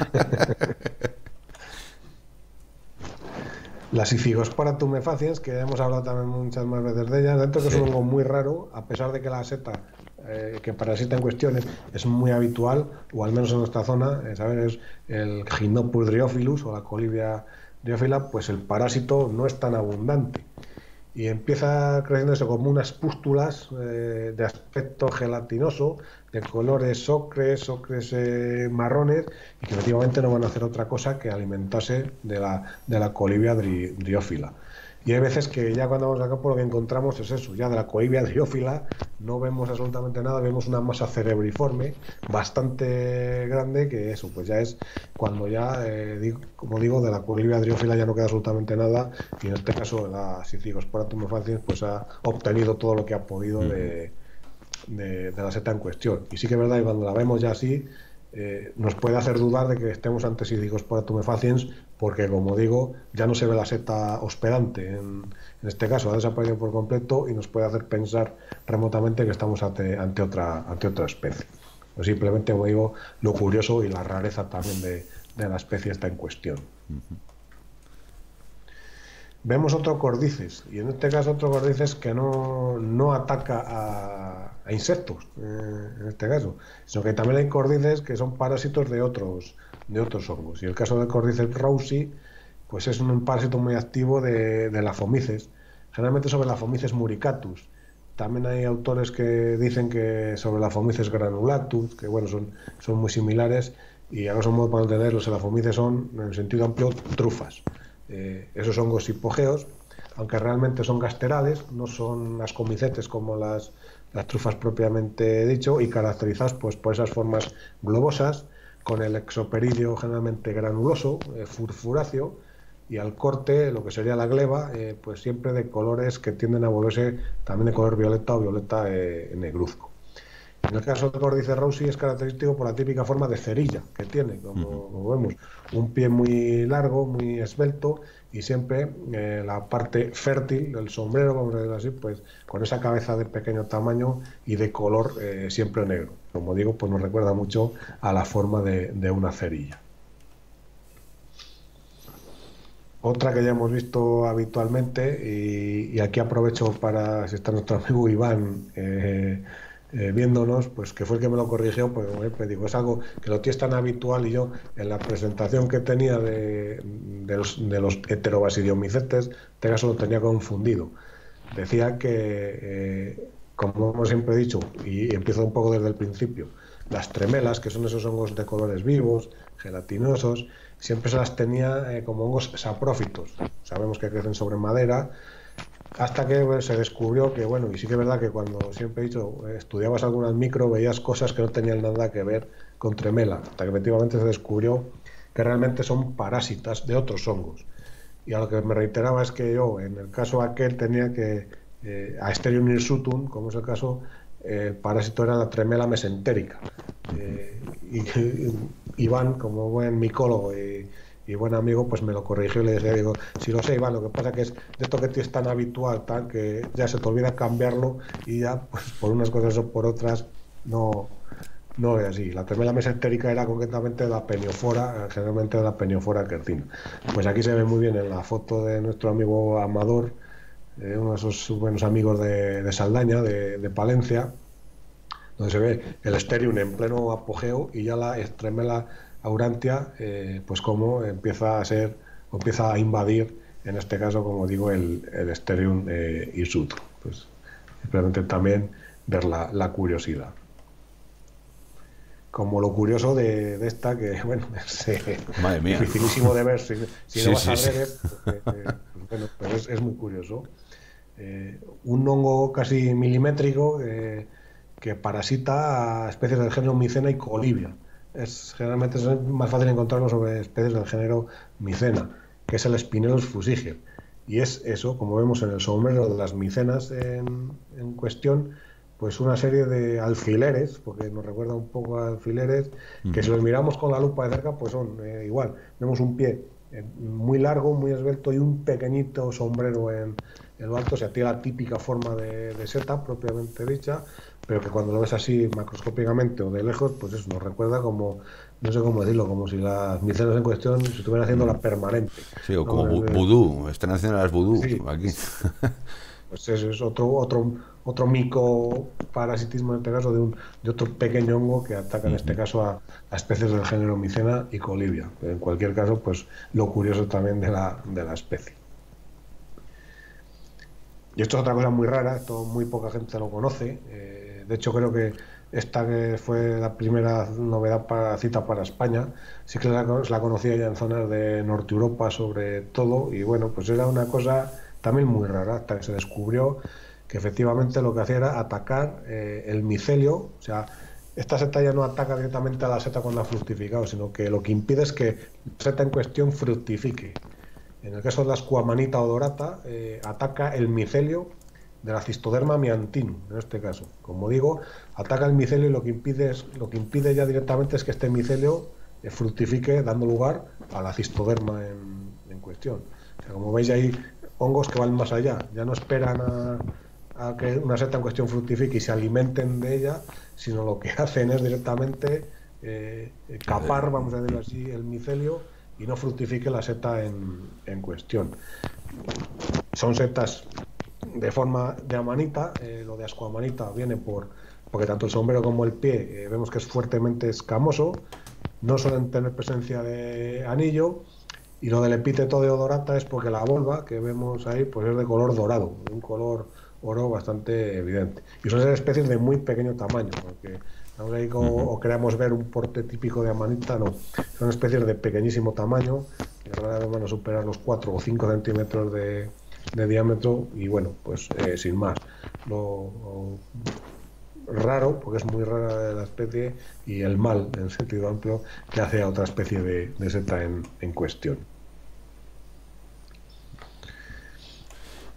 Las Ichthygospora tumefaciens, que hemos hablado también muchas más veces de ellas, dentro que
Sí.
es un hongo muy raro, a pesar de que la seta que parasita en cuestiones es muy habitual, o al menos en nuestra zona, ¿sabes? Es el Gymnopus dryophilus o la Colibia dryófila, pues el parásito no es tan abundante. Y empieza creciéndose como unas pústulas de aspecto gelatinoso, de colores ocres marrones, y que efectivamente no van a hacer otra cosa que alimentarse de la Colibia dryófila. Y hay veces que ya cuando vamos acá, por lo que encontramos es eso, ya de la Colibia dryófila no vemos absolutamente nada, vemos una masa cerebriforme bastante grande, que eso, pues ya es cuando ya, como digo, de la Colibia dryófila ya no queda absolutamente nada, y en este caso la Ichthygospora tumefaciens pues ha obtenido todo lo que ha podido de la seta en cuestión. Y sí que es verdad que cuando la vemos ya así, nos puede hacer dudar de que estemos ante Ichthygospora tumefaciens, porque, como digo, ya no se ve la seta hospedante en este caso, ha desaparecido por completo, y nos puede hacer pensar remotamente que estamos ante otra especie. O simplemente, como digo, lo curioso y la rareza también de la especie está en cuestión. Vemos otro cordyceps, y en este caso otro cordyceps que no ataca a insectos, en este caso, sino que también hay cordyceps que son parásitos de otros hongos. Y el caso del cordyceps rowsi, pues es un parásito muy activo de la Fomices, generalmente sobre la Fomices muricatus. También hay autores que dicen que sobre la Fomices granulatus, que bueno, son muy similares, y a grosso modo, para entenderlos, la Fomices son, en el sentido amplio, trufas. Esos hongos hipogeos, aunque realmente son gasterales, no son ascomicetes como las trufas propiamente dicho, y caracterizados pues por esas formas globosas, con el exoperidio generalmente granuloso, furfuráceo, y al corte, lo que sería la gleba, pues siempre de colores que tienden a volverse también de color violeta o violeta negruzco. En el caso de Cordycerosi es característico por la típica forma de cerilla que tiene, como vemos, un pie muy largo, muy esbelto y siempre la parte fértil del sombrero, vamos a decirlo así, pues con esa cabeza de pequeño tamaño y de color siempre negro. Como digo, pues nos recuerda mucho a la forma de una cerilla. Otra que ya hemos visto habitualmente, y aquí aprovecho para, si está nuestro amigo Iván viéndonos, pues que fue el que me lo corrigió, pues como siempre digo, es algo que lo tienes tan habitual y yo en la presentación que tenía de los heterobasidiomycetes, en este caso lo tenía confundido. Decía que, como hemos siempre dicho, y empiezo un poco desde el principio, las tremelas, que son esos hongos de colores vivos, gelatinosos, siempre se las tenía como hongos saprófitos. Sabemos que crecen sobre madera, hasta que se descubrió que, bueno, y sí que es verdad que cuando siempre he dicho, estudiabas algunas micro, veías cosas que no tenían nada que ver con tremela, hasta que efectivamente se descubrió que realmente son parásitas de otros hongos. Y a lo que me reiteraba es que yo, en el caso aquel, tenía que, Asterium hirsutum, como es el caso, el parásito era la tremela mesentérica. Y Iván, como buen micólogo y buen amigo, pues me lo corrigió y le dije, digo, si lo sé, Iván, lo que pasa que es de esto que es tan habitual, tal, que ya se te olvida cambiarlo y ya, pues por unas cosas o por otras, no es así. La tremela mesentérica era concretamente de la peniofora, generalmente de la peniofora quercina. Pues aquí se ve muy bien en la foto de nuestro amigo Amador, uno de esos buenos amigos de Saldaña, de Palencia, donde se ve el Asterium en pleno apogeo y ya la Tremela aurantia, pues como empieza a ser, o empieza a invadir, en este caso, como digo, el Asterium hirsutum. Pues simplemente también ver la curiosidad. Como lo curioso de esta, que bueno, es
Madre mía.
dificilísimo de ver si
Sí,
no vas
sí,
a ver, pues bueno, pero es muy curioso. Un hongo casi milimétrico que parasita a especies del género Micena y Colibia. Generalmente es más fácil encontrarlo sobre especies del género Micena, que es el Spinellus fusiger. Y es eso, como vemos en el sombrero de las micenas en cuestión, pues una serie de alfileres, porque nos recuerda un poco a alfileres, que si los miramos con la lupa de cerca, pues son igual. Vemos un pie muy largo, muy esbelto y un pequeñito sombrero en lo alto, o sea, tiene la típica forma de seta propiamente dicha, pero que cuando lo ves así macroscópicamente o de lejos, pues eso nos recuerda como, no sé cómo decirlo, como si las micenas en cuestión se estuvieran haciendo la permanente.
Sí, o como
¿No?
vudú, están haciendo las vudú
Sí,
aquí.
pues eso es otro micoparasitismo en este caso de otro pequeño hongo que ataca en este caso a especies del género Micena y Colibia. Pero en cualquier caso, pues lo curioso también de la especie. Y esto es otra cosa muy rara, esto muy poca gente lo conoce. De hecho, creo que esta que fue la primera novedad cita para España, sí que la conocía ya en zonas de Norte Europa sobre todo, y bueno, pues era una cosa también muy rara, hasta que se descubrió que efectivamente lo que hacía era atacar el micelio, o sea, esta seta ya no ataca directamente a la seta cuando ha fructificado, sino que lo que impide es que la seta en cuestión fructifique. En el caso de la Squamanita odorata, ataca el micelio de la Cistoderma myantinum, en este caso. Como digo, ataca el micelio y lo que impide ya directamente es que este micelio fructifique, dando lugar a la cistoderma en cuestión. O sea, como veis, hay hongos que van más allá, ya no esperan a que una seta en cuestión fructifique y se alimenten de ella, sino lo que hacen es directamente capar, vamos a decirlo así, el micelio y no fructifique la seta en cuestión. Son setas de forma de amanita, lo de ascoamanita viene porque tanto el sombrero como el pie vemos que es fuertemente escamoso, no suelen tener presencia de anillo, y lo del epíteto de odorata es porque la volva que vemos ahí pues es de color dorado, un color oro bastante evidente. Y son especies de muy pequeño tamaño, porque ahí o queramos ver un porte típico de amanita, no. Son especies de pequeñísimo tamaño, que rara vez van a superar los 4 o 5 centímetros de diámetro, y bueno, pues sin más. Lo raro, porque es muy rara la especie, y el mal, en sentido amplio, que hace a otra especie de seta en cuestión.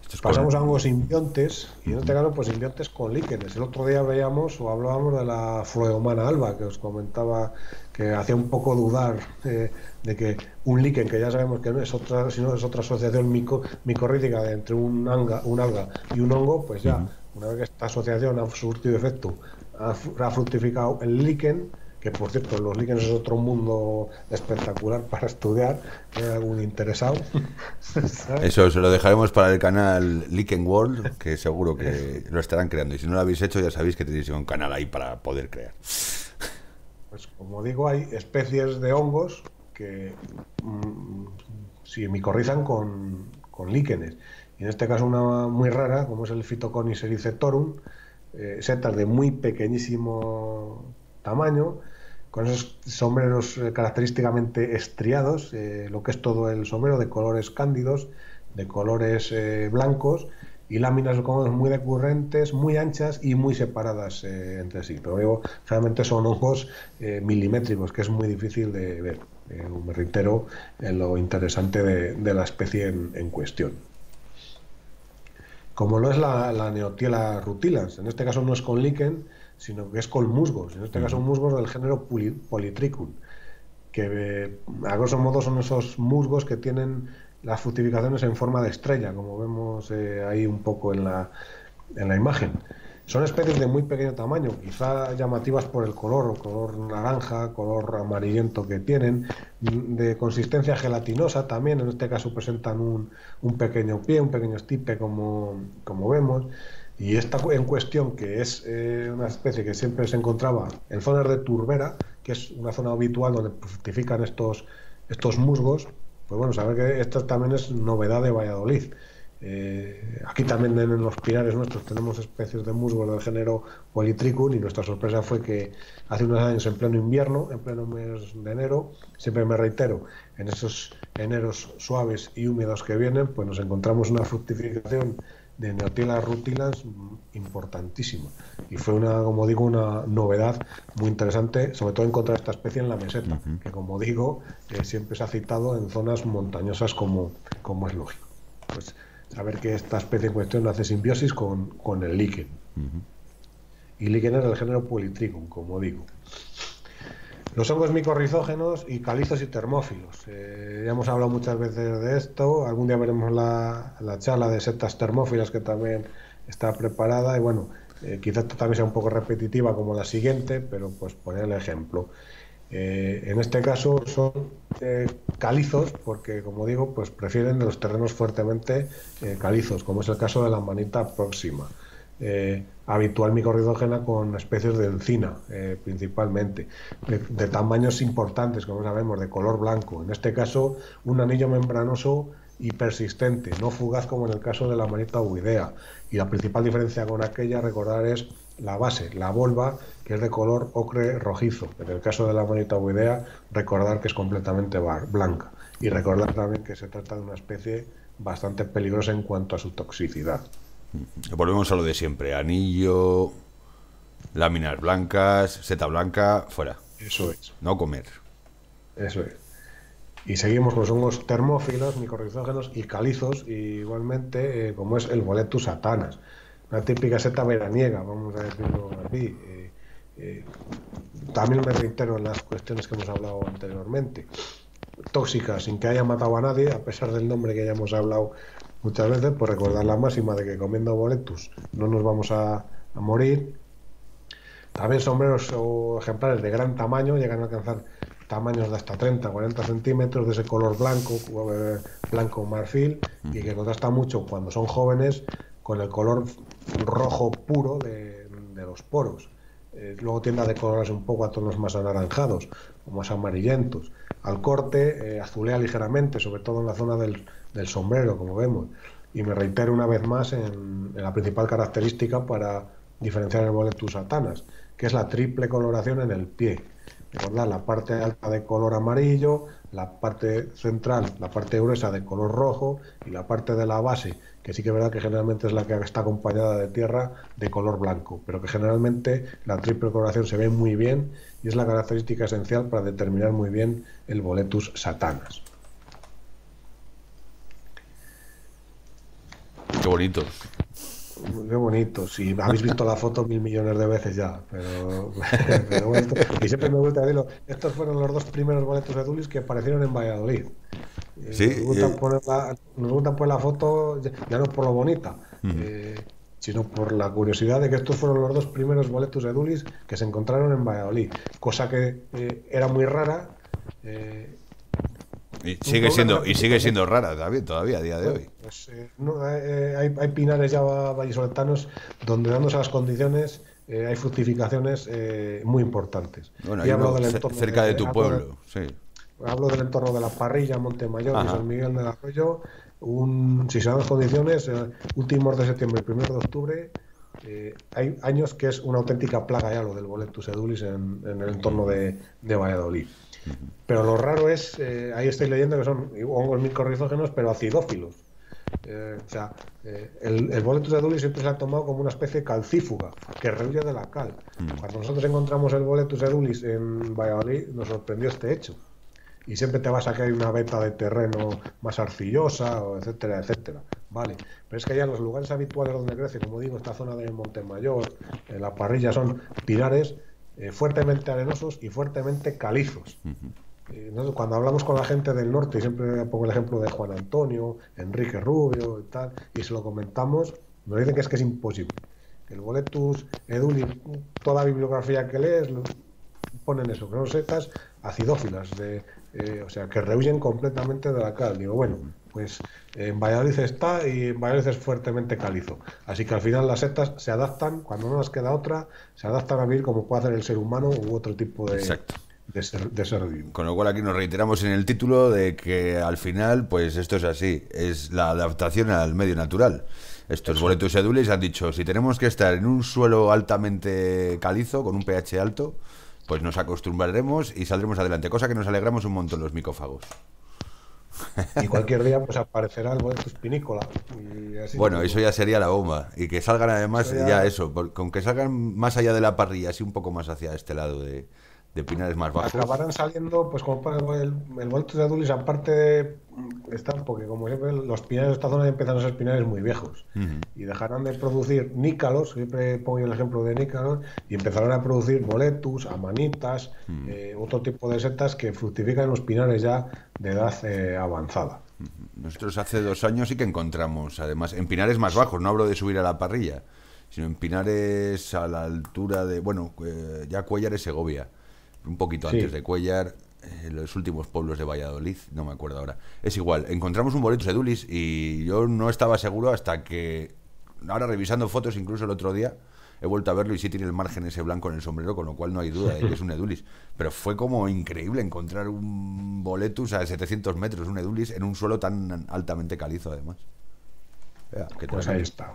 Pasamos a hongos simbiontes, y en este caso, pues simbiontes con líquenes. El otro día veíamos o hablábamos de la Phloemana alba, que os comentaba que hacía un poco dudar de que un líquen, que ya sabemos que no es otra, sino es otra asociación micorrítica entre un alga y un hongo, pues ya, una vez que esta asociación ha surtido efecto, ha fructificado el líquen, que por cierto, los líquenes es otro mundo espectacular para estudiar, hay algún interesado.
Eso se lo dejaremos para el canal Lichen World, que seguro que lo estarán creando. Y si no lo habéis hecho, ya sabéis que tenéis un canal ahí para poder crear.
Pues como digo, hay especies de hongos que se micorrizan con líquenes. Y en este caso una muy rara, como es el Phytoconis ericetorum, setas de muy pequeñísimo tamaño, con esos sombreros característicamente estriados, lo que es todo el sombrero de colores cándidos, de colores blancos, y láminas como muy decurrentes, muy anchas y muy separadas entre sí. Pero digo, realmente son hongos milimétricos, que es muy difícil de ver. Me reitero en lo interesante de la especie en cuestión. Como lo es la Neotiela rutilans, en este caso no es con líquen, sino que es con musgos, en este caso musgos del género Polytrichum, que a grosso modo son esos musgos que tienen las fructificaciones en forma de estrella, como vemos ahí un poco en la imagen. Son especies de muy pequeño tamaño, quizá llamativas por el color naranja, color amarillento que tienen, de consistencia gelatinosa también, en este caso presentan un pequeño pie, un pequeño estipe como vemos. Y esta en cuestión, que es una especie que siempre se encontraba en zonas de turbera, que es una zona habitual donde fructifican estos musgos, pues bueno, saber que esta también es novedad de Valladolid. Aquí también en los pinares nuestros tenemos especies de musgos del género Polytrichum, y nuestra sorpresa fue que hace unos años, en pleno invierno, en pleno mes de enero, siempre me reitero, en esos eneros suaves y húmedos que vienen, pues nos encontramos una fructificación de Neotiela rutilans importantísima, y fue como digo, una novedad muy interesante, sobre todo encontrar esta especie en la meseta, que como digo, siempre se ha citado en zonas montañosas como es lógico. Pues saber que esta especie en cuestión hace simbiosis con el líquen. Y líquen es del género Polytrichum, como digo. Los hongos micorrizógenos y calizos y termófilos. Ya hemos hablado muchas veces de esto. Algún día veremos la charla de setas termófilas, que también está preparada. Y bueno, quizás también sea un poco repetitiva como la siguiente, pero pues poner el ejemplo. En este caso son calizos, porque como digo, pues prefieren los terrenos fuertemente calizos, como es el caso de la manita próxima. Habitual micorrizógena con especies de encina, principalmente, de tamaños importantes, como sabemos, de color blanco. En este caso, un anillo membranoso y persistente, no fugaz como en el caso de la manita ovoidea. Y la principal diferencia con aquella, recordar, es la base, la volva, que es de color ocre rojizo. En el caso de la manita ovoidea, recordar que es completamente blanca. Y recordar también que se trata de una especie bastante peligrosa en cuanto a su toxicidad.
Volvemos a lo de siempre: anillo, láminas blancas, seta blanca, fuera.
Eso es.
No comer.
Eso es. Y seguimos con los hongos termófilos, micorrizógenos y calizos, y igualmente como es el Boletus satanas, una típica seta veraniega, vamos a decirlo así. También me reitero en las cuestiones que hemos hablado anteriormente. Tóxica sin que haya matado a nadie, a pesar del nombre que ya hemos hablado muchas veces, pues recordar la máxima de que comiendo Boletus no nos vamos a morir. También sombreros o ejemplares de gran tamaño, llegan a alcanzar tamaños de hasta 30-40 centímetros, de ese color blanco marfil, y que contrasta mucho cuando son jóvenes con el color rojo puro de los poros. Luego tiende a decolorarse un poco a tonos más anaranjados o más amarillentos. Al corte azulea ligeramente, sobre todo en la zona del sombrero, como vemos. Y me reitero una vez más en la principal característica para diferenciar el Boletus satanas, que es la triple coloración en el pie. Recordad, la parte alta de color amarillo, la parte central, la parte gruesa de color rojo, y la parte de la base, que sí que es verdad que generalmente es la que está acompañada de tierra, de color blanco, pero que generalmente la triple coloración se ve muy bien y es la característica esencial para determinar muy bien el Boletus satanas.
bonitos.
Qué bonito, sí, habéis visto la foto 1.000 millones de veces ya, pero bueno, y siempre me gusta decirlo, estos fueron los dos primeros boletos de Dulis que aparecieron en Valladolid.
Sí,
Nos gusta poner la foto, ya no por lo bonita,
ujú.
sino por la curiosidad de que estos fueron los dos primeros boletos de Dulis que se encontraron en Valladolid, cosa que era muy rara. eh, una
Y sigue
característica.
siendo rara todavía a día de
Bueno,
hoy.
pues no, hay pinares ya vallisoletanos donde, dándose las condiciones, hay fructificaciones muy importantes.
Bueno,
Y
hay uno cerca de tu pueblo, sí.
hablo del entorno de La Parrilla, Montemayor y
Ajá.
San Miguel del Arroyo. Si se dan las condiciones, últimos de septiembre y primeros de octubre, hay años que es una auténtica plaga ya lo del Boletus edulis en el entorno de Valladolid. Pero lo raro es, ahí estoy leyendo que son hongos micorrizógenos, pero acidófilos. O sea, el Boletus edulis siempre se ha tomado como una especie calcífuga, que rehuye de la cal. Cuando nosotros encontramos el Boletus edulis en Valladolid, nos sorprendió este hecho. Y siempre te vas a que hay una veta de terreno más arcillosa, o etcétera, etcétera. Vale, pero es que ya los lugares habituales donde crece, como digo, esta zona de Montemayor, La Parrilla, son pilares fuertemente arenosos y fuertemente calizos. Nosotros cuando hablamos con la gente del norte, y siempre pongo el ejemplo de Juan Antonio, Enrique Rubio y tal, y se lo comentamos, nos dicen que es imposible. El Boletus edulis, toda la bibliografía que lees, ponen eso, que son setas acidófilas, o sea, que rehuyen completamente de la cal. Digo, bueno, pues en Valladolid está y en Valladolid es fuertemente calizo. Así que al final las setas se adaptan, cuando no nos queda otra, se adaptan a vivir como puede hacer el ser humano u otro tipo
Exacto.
de ser vivo.
Con lo cual aquí nos reiteramos en el título de que al final, pues esto es así, es la adaptación al medio natural. Estos
Eso.
boletos edulis han dicho, si tenemos que estar en un suelo altamente calizo, con un pH alto, pues nos acostumbraremos y saldremos adelante, cosa que nos alegramos un montón los micófagos.
Y cualquier día pues aparecerá el Boletus pinícola. Y así
Bueno, eso
todo.
ya sería la bomba. Y que salgan
Eso
además, ya
ya
eso, con que salgan más allá de la parrilla, así un poco más hacia este lado de pinares más bajos.
acabarán saliendo, pues como el Boletus de Adulis, aparte están, porque como siempre los pinares de esta zona empiezan a ser pinares muy viejos
Ujú.
y dejarán de producir nícalos, siempre pongo yo el ejemplo de nícalos, y empezarán a producir boletus, amanitas, otro tipo de setas que fructifican en los pinares ya de edad avanzada.
Nosotros hace 2 años sí que encontramos, además, en pinares más bajos, no hablo de subir a la parrilla, sino en pinares a la altura de, bueno, ya Cuéllar es Segovia, un poquito antes
Sí,
de Cuéllar, los últimos pueblos de Valladolid, no me acuerdo ahora. Es igual, encontramos un boletus edulis y yo no estaba seguro hasta que, ahora revisando fotos, incluso el otro día, he vuelto a verlo y sí tiene el margen ese blanco en el sombrero, con lo cual no hay duda de que es un edulis. Pero fue como increíble encontrar un boletus a 700 metros, un edulis, en un suelo tan altamente calizo, además. Qué
pues ahí
tremendo.
está.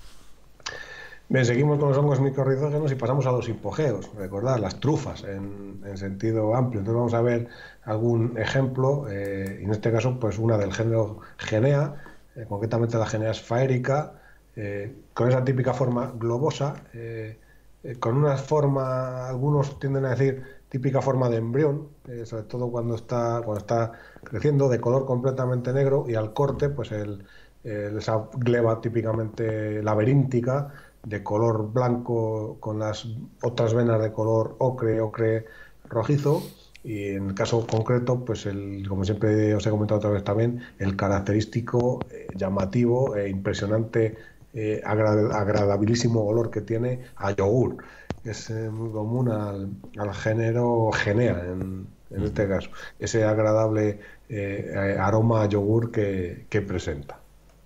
Bien, seguimos con los hongos micorrizógenos y pasamos a los hipogeos. Recordad, las trufas en sentido amplio. Entonces vamos a ver algún ejemplo, y en este caso, pues una del género Genea, concretamente la Genea esfaérica, con esa típica forma globosa, con una forma, algunos tienden a decir típica forma de embrión, sobre todo cuando está creciendo, de color completamente negro y al corte, pues esa gleba típicamente laberíntica de color blanco con las otras venas de color ocre rojizo. Y en el caso concreto, pues como siempre os he comentado otra vez también, el característico, llamativo e impresionante, agradabilísimo olor que tiene a yogur, que es muy común al género Genea en este caso, ese agradable aroma a yogur que presenta.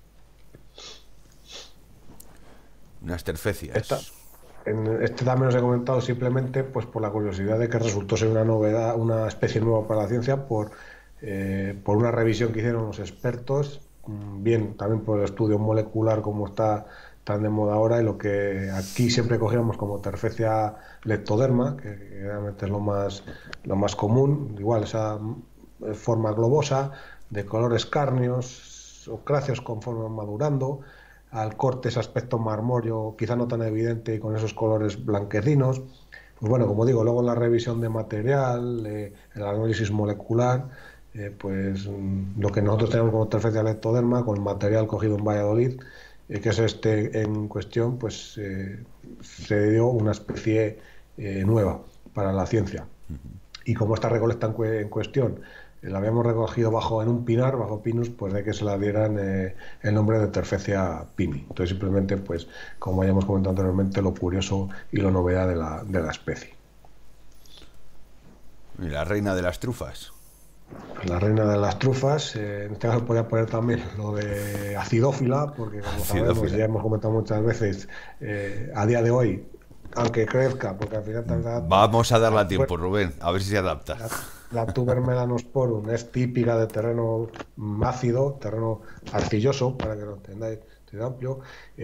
Unas
Esta,
terfecias.
En este también os he comentado simplemente pues por la curiosidad de que resultó ser una novedad, una especie nueva para la ciencia, por una revisión que hicieron los expertos, bien también por el estudio molecular como está tan de moda ahora, y lo que aquí siempre cogíamos como terfecia leptoderma, que realmente es lo más común, igual esa forma globosa, de colores cárneos, ocráceos conforme van madurando, al corte ese aspecto marmóreo, quizá no tan evidente, y con esos colores blanquecinos. Pues bueno, como digo, luego la revisión de material, el análisis molecular, pues lo que nosotros tenemos como terfecia leptoderma, con el material cogido en Valladolid, que es este en cuestión, pues se dio una especie nueva para la ciencia. Y como esta recolecta en cuestión la habíamos recogido en un pinar, bajo Pinus, pues de que se la dieran el nombre de Terfecia pini. Entonces simplemente, pues como hayamos comentado anteriormente, lo curioso y la novedad de la especie.
Y la reina de las trufas.
La reina de las trufas, en este caso podría poner también lo de acidófila, porque como sabemos, ya hemos comentado muchas veces, a día de hoy, aunque crezca, porque al final también
vamos a darle tiempo, Rubén, a ver si se adapta.
La Tuber melanosporum es típica de terreno ácido, terreno arcilloso, para que lo entendáis, amplio.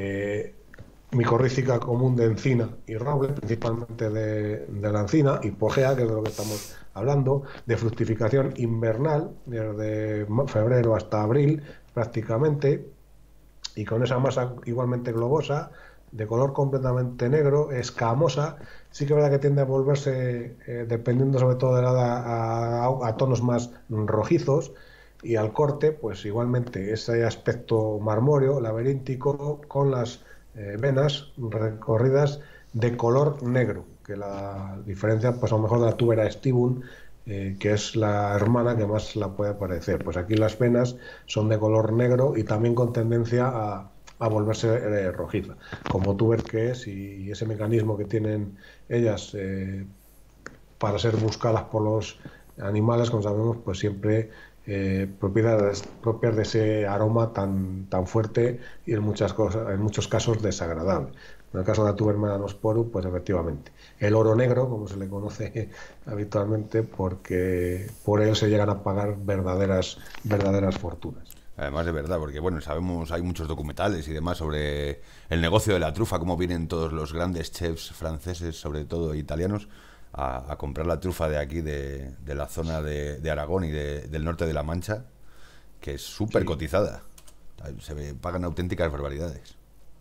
Micorrícica común de encina y roble, principalmente de la encina, hipogea, que es de lo que estamos hablando, de fructificación invernal, desde febrero hasta abril prácticamente, y con esa masa igualmente globosa, de color completamente negro, escamosa. Sí que es verdad que tiende a volverse, dependiendo sobre todo de la edad, a tonos más rojizos, y al corte, pues igualmente ese aspecto marmóreo, laberíntico, con las venas recorridas de color negro, que la diferencia, pues a lo mejor de la Tubera estivum, que es la hermana que más la puede aparecer. Pues aquí las venas son de color negro y también con tendencia a volverse rojiza, como tuber que es, y ese mecanismo que tienen ellas para ser buscadas por los animales, como sabemos, pues siempre propiedades propias de ese aroma tan fuerte y en muchos casos desagradable. En el caso de la Tuber melanosporum, pues efectivamente el oro negro, como se le conoce habitualmente, porque por él se llegan a pagar verdaderas fortunas.
Además de verdad, porque bueno, sabemos, hay muchos documentales y demás sobre el negocio de la trufa, cómo vienen todos los grandes chefs franceses, sobre todo italianos, a comprar la trufa de aquí, de la zona de Aragón y del norte de La Mancha, que es súper cotizada. Pagan auténticas barbaridades.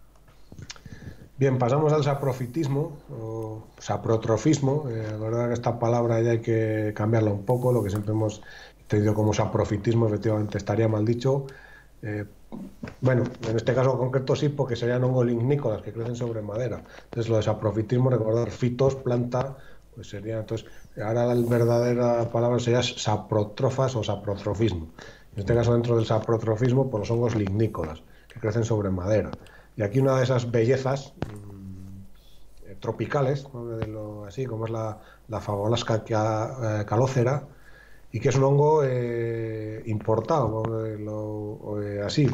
Bien, pasamos al saprofitismo o saprotrofismo. La verdad que esta palabra ya hay que cambiarla un poco. Lo que siempre hemos entendido como saprofitismo efectivamente estaría mal dicho. Bueno, en este caso concreto sí, porque serían hongos lignícolas que crecen sobre madera. Entonces lo de saprofitismo, recordar fitos, planta, pues sería, entonces ahora la verdadera palabra sería saprotrofas o saprotrofismo. En este caso, dentro del saprotrofismo, pues los hongos lignícolas que crecen sobre madera. Y aquí una de esas bellezas tropicales, ¿no? Así como es la Favolasca calócera, y que es un hongo importado, así.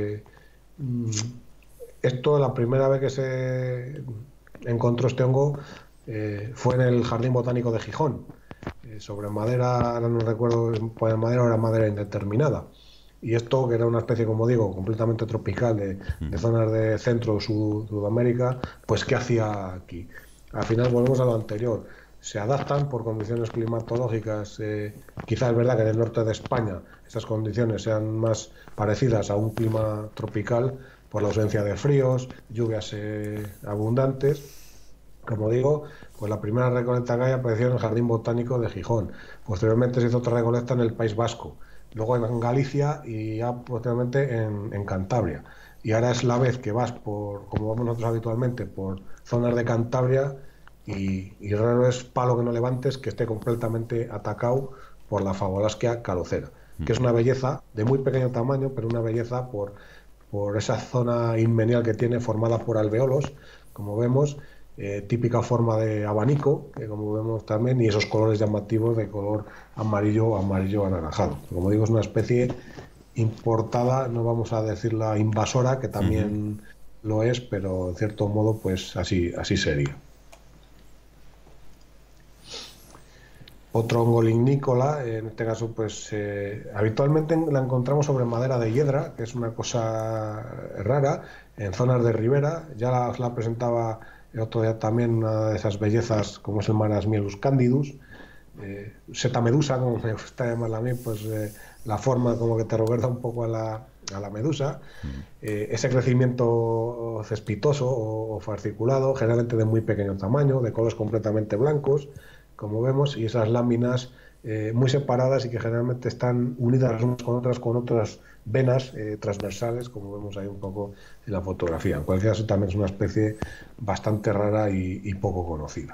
Esto, la primera vez que se encontró este hongo fue en el Jardín Botánico de Gijón, sobre madera, no recuerdo, pues madera era madera indeterminada. Y esto, que era una especie, como digo, completamente tropical de zonas de Centro Sudamérica, pues ¿qué hacía aquí? Al final volvemos a lo anterior. Se adaptan por condiciones climatológicas. Quizás es verdad que en el norte de España estas condiciones sean más parecidas a un clima tropical por la ausencia de fríos, lluvias abundantes. Como digo, pues la primera recolecta que hay apareció en el Jardín Botánico de Gijón. Posteriormente se hizo otra recolecta en el País Vasco, luego en Galicia y ya posteriormente en Cantabria. Y ahora es la vez que vas por, como vamos nosotros habitualmente, por zonas de Cantabria, y raro es palo que no levantes que esté completamente atacado por la Favolasca calocera, que es una belleza de muy pequeño tamaño, pero una belleza por esa zona inmenial que tiene, formada por alveolos, como vemos, típica forma de abanico, como vemos también, y esos colores llamativos de color amarillo anaranjado. Como digo, es una especie importada, no vamos a decirla invasora, que también lo es, pero en cierto modo pues así sería. Otro hongo lignícola, en este caso pues habitualmente la encontramos sobre madera de hiedra, que es una cosa rara, en zonas de ribera. Ya la presentaba el otro día también una de esas bellezas, como es el Marasmielus candidus, seta medusa, como me gusta llamarla a mí, pues la forma como que te recuerda un poco a la medusa. Ese crecimiento cespitoso o fasciculado, generalmente de muy pequeño tamaño, de colores completamente blancos, como vemos, y esas láminas muy separadas y que generalmente están unidas las unas con otras venas transversales, como vemos ahí un poco en la fotografía. En cualquier caso, también es una especie bastante rara y poco conocida.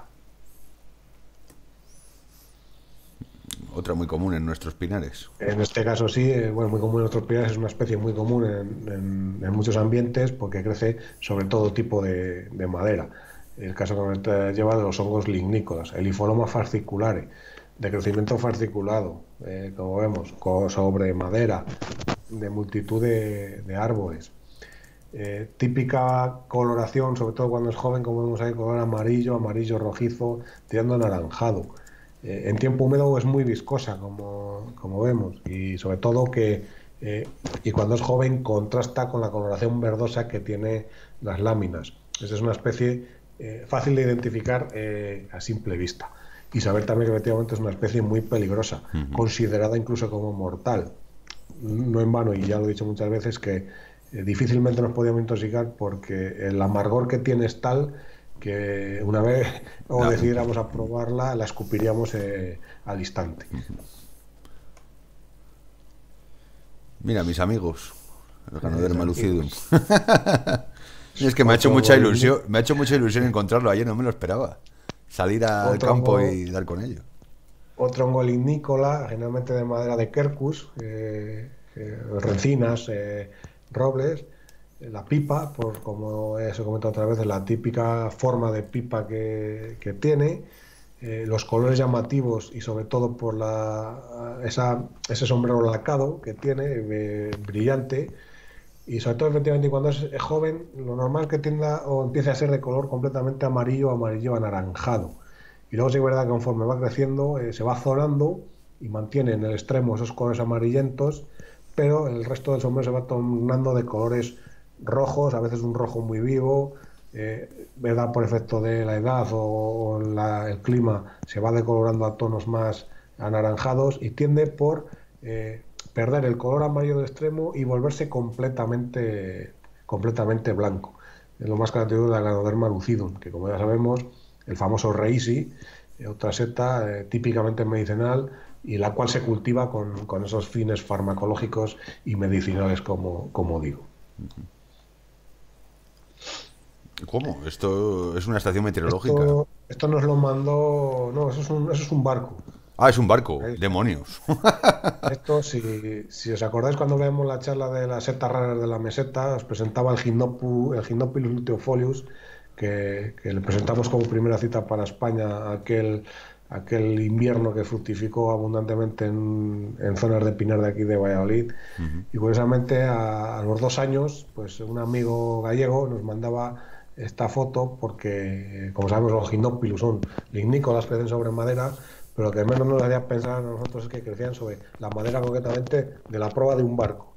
Otra muy común en nuestros pinares.
En este caso sí, bueno, muy común en otros pilares, es una especie muy común en muchos ambientes porque crece sobre todo tipo de madera. El caso que me lleva de los hongos lignícolas, el Ifoloma fasciculare, de crecimiento fasciculado, como vemos, sobre madera, de multitud de árboles. Típica coloración, sobre todo cuando es joven, como vemos ahí, color amarillo, amarillo rojizo, tirando a anaranjado. En tiempo húmedo es muy viscosa, como vemos, y sobre todo y cuando es joven contrasta con la coloración verdosa que tiene las láminas. Esa es una especie fácil de identificar a simple vista. Y saber también que efectivamente es una especie muy peligrosa, considerada incluso como mortal. No en vano, y ya lo he dicho muchas veces, que difícilmente nos podíamos intoxicar porque el amargor que tiene es tal que una vez o
No.
decidiéramos a probarla, la escupiríamos al instante.
Mira, mis amigos, el Ganoderma
Tranquilo.
lucidum. Es que me ha hecho
Otro
mucha
hongo
ilusión, me ha hecho mucha ilusión encontrarlo ayer, no me lo esperaba. Salir al
otro
campo
hongo,
y dar con ello.
otro hongo lignícola, generalmente de madera de quercus, rencinas, robles, la pipa, por como he comentado otra vez, la típica forma de pipa que tiene, los colores llamativos y sobre todo por ese sombrero lacado que tiene, brillante, y sobre todo efectivamente cuando es joven, lo normal que tienda o empiece a ser de color completamente amarillo, amarillo anaranjado. Y luego sí es verdad que conforme va creciendo se va zonando y mantiene en el extremo esos colores amarillentos, pero el resto del sombrero se va tornando de colores rojos, a veces un rojo muy vivo, ¿verdad? Por efecto de la edad el clima se va decolorando a tonos más anaranjados y tiende por perder el color amarillo del extremo y volverse completamente blanco. Es lo más característico de la Ganoderma lucidum, que como ya sabemos, el famoso reishi, otra seta típicamente medicinal y la cual se cultiva con esos fines farmacológicos y medicinales, como digo.
¿Cómo? Esto es una estación meteorológica.
Esto nos lo mandó, no, eso es un barco.
Ah, es un barco.
¿Eh?
Demonios.
Esto, si os acordáis cuando vemos la charla de las setas raras de la meseta, os presentaba el Gymnophilus luteofolius, que le presentamos como primera cita para España aquel invierno que fructificó abundantemente en zonas de pinar de aquí de Valladolid. Y curiosamente, a los 2 años, pues un amigo gallego nos mandaba esta foto porque, como sabemos, los Gymnophilus son lignícolas, crecen sobre madera, pero lo que menos nos hacía pensar a nosotros es que crecían sobre la madera concretamente de la proa de un barco.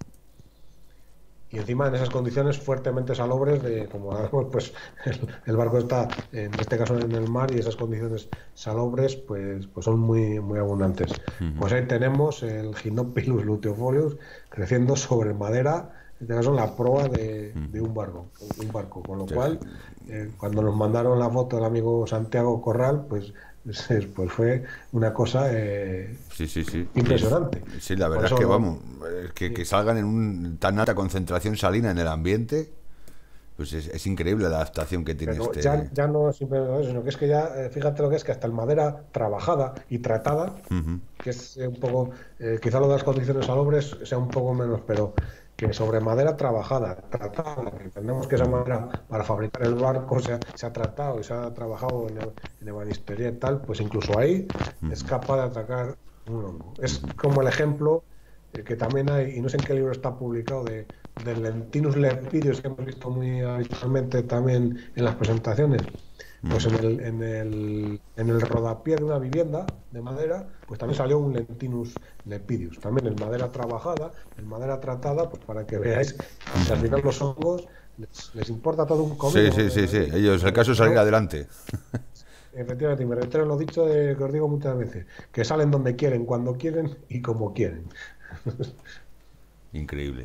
Y encima en esas condiciones fuertemente salobres, como sabemos, pues el barco está, en este caso, en el mar, y esas condiciones salobres pues son muy, muy abundantes. Pues ahí tenemos el Gymnophilus luteofolius creciendo sobre madera, en este caso en la proa de un barco. Con lo cual, cuando nos mandaron la foto del amigo Santiago Corral, pues fue una cosa
Sí, sí, sí.
impresionante.
Sí, la
Por
verdad es
eso
que
no,
vamos, que salgan en tan alta concentración salina en el ambiente, pues es increíble la adaptación que tiene
pero ya,
este.
ya no simplemente eso, sino que es que ya, fíjate lo que es que hasta en madera trabajada y tratada, que es un poco, quizá lo de las condiciones salobres sea un poco menos, pero que sobre madera trabajada, tratada, que entendemos que esa madera para fabricar el barco se ha tratado y se ha trabajado en ebanistería y tal, pues incluso ahí es capaz de atacar un hongo. Es como el ejemplo que también hay, y no sé en qué libro está publicado, del Lentinus lepidus, que hemos visto muy habitualmente también en las presentaciones. Pues en el rodapié de una vivienda de madera, pues también salió un Lentinus lepidus, también en madera trabajada, en madera tratada, pues para que veáis que al final los hongos les importa todo un
Sí,
comino.
sí, sí, sí. Ellos, el caso es salir
No,
adelante.
efectivamente, y me reitero lo dicho que os digo muchas veces, que salen donde quieren, cuando quieren y como quieren.
Increíble.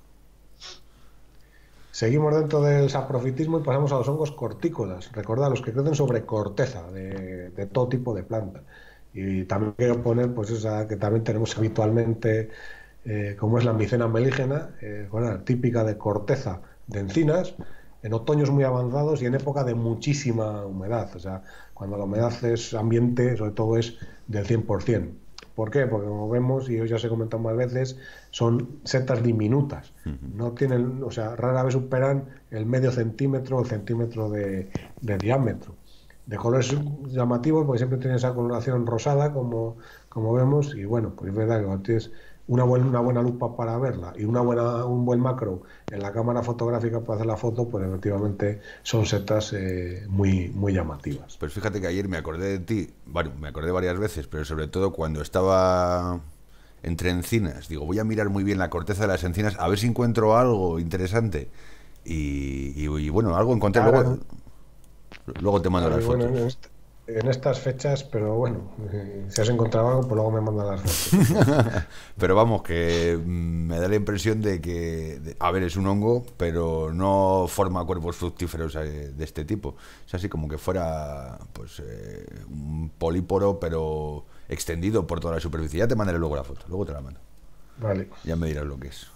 Seguimos dentro del saprofitismo y pasamos a los hongos cortícolas. Recordad, los que crecen sobre corteza de todo tipo de planta. Y también quiero poner, pues esa que también tenemos habitualmente, como es la micena melígena, bueno, típica de corteza de encinas, en otoños muy avanzados y en época de muchísima humedad. O sea, cuando la humedad es ambiente, sobre todo es del 100%. ¿Por qué? Porque como vemos, y hoy ya se ha comentado más veces, son setas diminutas. No tienen, o sea, rara vez superan el medio centímetro o el centímetro de diámetro. De colores llamativos, porque siempre tiene esa coloración rosada, como vemos, y bueno, pues es verdad que cuando tienes una buena lupa para verla y un buen macro en la cámara fotográfica para hacer la foto, pues efectivamente son setas muy llamativas.
Pues fíjate que ayer me acordé de ti, bueno, me acordé varias veces, pero sobre todo cuando estaba entre encinas. Digo, voy a mirar muy bien la corteza de las encinas a ver si encuentro algo interesante. Y bueno, algo encontré.
Claro,
Luego te mando
claro,
las
y bueno,
fotos.
en estas fechas, pero bueno, si has encontrado algo, pues luego me mandan las fotos.
Pero vamos, que me da la impresión de que, a ver, es un hongo, pero no forma cuerpos fructíferos de este tipo. Es así como que fuera, pues, un políporo, pero extendido por toda la superficie. Ya te mandaré luego la foto, luego te la mando.
Vale.
Ya me dirás lo que es.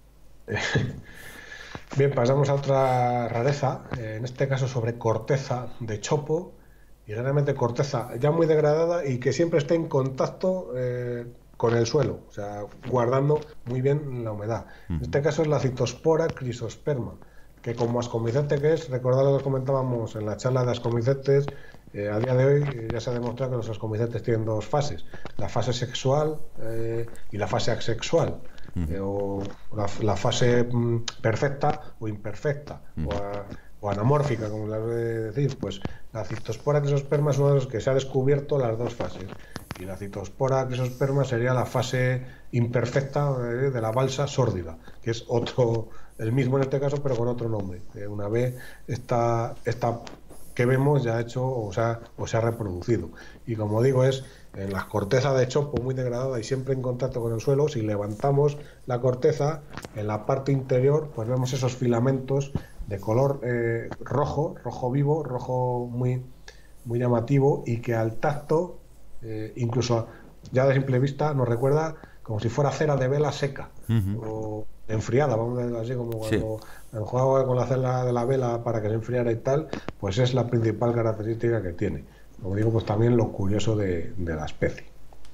Bien, pasamos a otra rareza, en este caso sobre corteza de chopo, y realmente corteza ya muy degradada y que siempre está en contacto con el suelo, o sea, guardando muy bien la humedad. En este caso es la Citospora crisosperma, que como ascomicete que es, recordad lo que comentábamos en la charla de ascomicetes, a día de hoy ya se ha demostrado que los ascomicetes tienen dos fases, la fase sexual y la fase asexual. O la fase perfecta o imperfecta o anamórfica, como la voy a decir, pues la citospora crisosperma es uno de los que se ha descubierto las dos fases y la citospora crisosperma sería la fase imperfecta de la balsa sórdida, que es otro, el mismo en este caso pero con otro nombre. Una vez esta que vemos ya ha hecho o se ha reproducido. Y como digo, es en las cortezas de chopo muy degradada y siempre en contacto con el suelo. Si levantamos la corteza, en la parte interior, pues vemos esos filamentos de color rojo vivo, rojo muy llamativo y que al tacto, incluso ya de simple vista, nos recuerda como si fuera cera de vela seca o enfriada, vamos a decirlo así, como
Sí.
cuando jugaba con la cera de la vela para que se enfriara y tal, pues es la principal característica que tiene. Como digo, pues también lo curioso de la especie.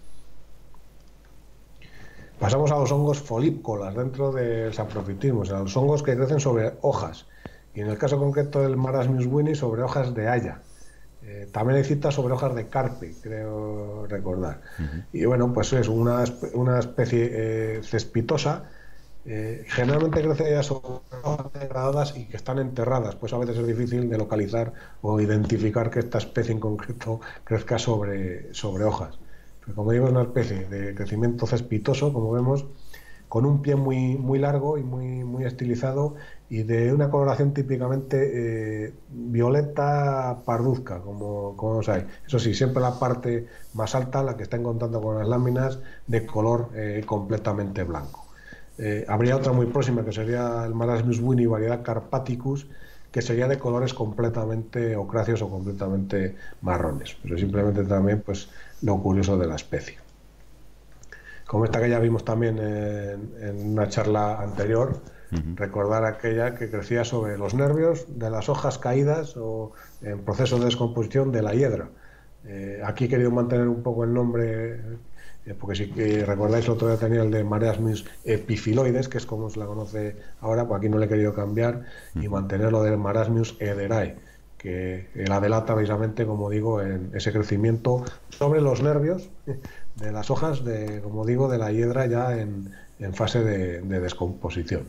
Pasamos a los hongos folícolas dentro del saprofitismo, o sea, los hongos que crecen sobre hojas, y en el caso concreto del Marasmius winnie sobre hojas de haya. También hay citas sobre hojas de carpe, creo recordar. Y bueno, pues es una especie cespitosa. Generalmente crece ya sobre hojas degradadas y que están enterradas, pues a veces es difícil de localizar o identificar que esta especie en concreto crezca sobre hojas. Pero como digo, es una especie de crecimiento cespitoso, como vemos, con un pie muy largo y muy estilizado y de una coloración típicamente violeta parduzca, como os hay. Eso sí, siempre la parte más alta, la que está en contacto con las láminas, de color completamente blanco. Habría otra muy próxima que sería el Marasmius winnie variedad Carpathicus, que sería de colores completamente ocráceos o completamente marrones, pero simplemente también pues lo curioso de la especie. Como esta que ya vimos también en una charla anterior, recordar aquella que crecía sobre los nervios de las hojas caídas o en proceso de descomposición de la hiedra. Aquí he querido mantener un poco el nombre, porque si recordáis, el otro día tenía el de Marasmius epiphyloides, que es como se la conoce ahora, pues aquí no le he querido cambiar y mantenerlo de Marasmius ederae, que la delata precisamente, como digo, en ese crecimiento sobre los nervios de las hojas, como digo, de la hiedra ya en fase de descomposición.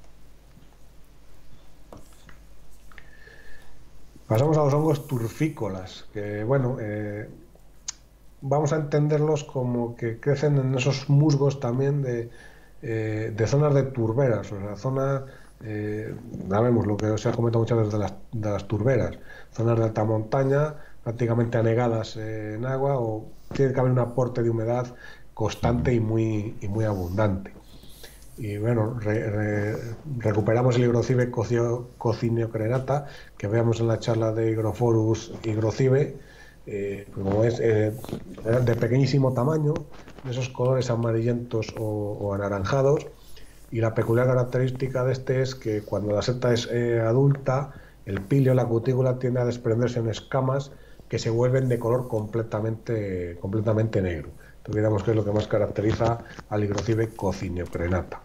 Pasamos a los hongos turfícolas, que bueno, vamos a entenderlos como que crecen en esos musgos también de zonas de turberas, o sea, zonas, sabemos lo que se ha comentado muchas veces de las turberas, zonas de alta montaña, prácticamente anegadas en agua, o tiene que haber un aporte de humedad constante y muy abundante. Y bueno, recuperamos el Hygrocibe cocineocrenata que veamos en la charla de Hygrophorus hygrocibe, como es de pequeñísimo tamaño, de esos colores amarillentos o anaranjados, y la peculiar característica de este es que cuando la seta es adulta, el píleo, la cutícula, tiende a desprenderse en escamas que se vuelven de color completamente negro. Entonces, digamos que es lo que más caracteriza al Hygrocibe coccineoprenata.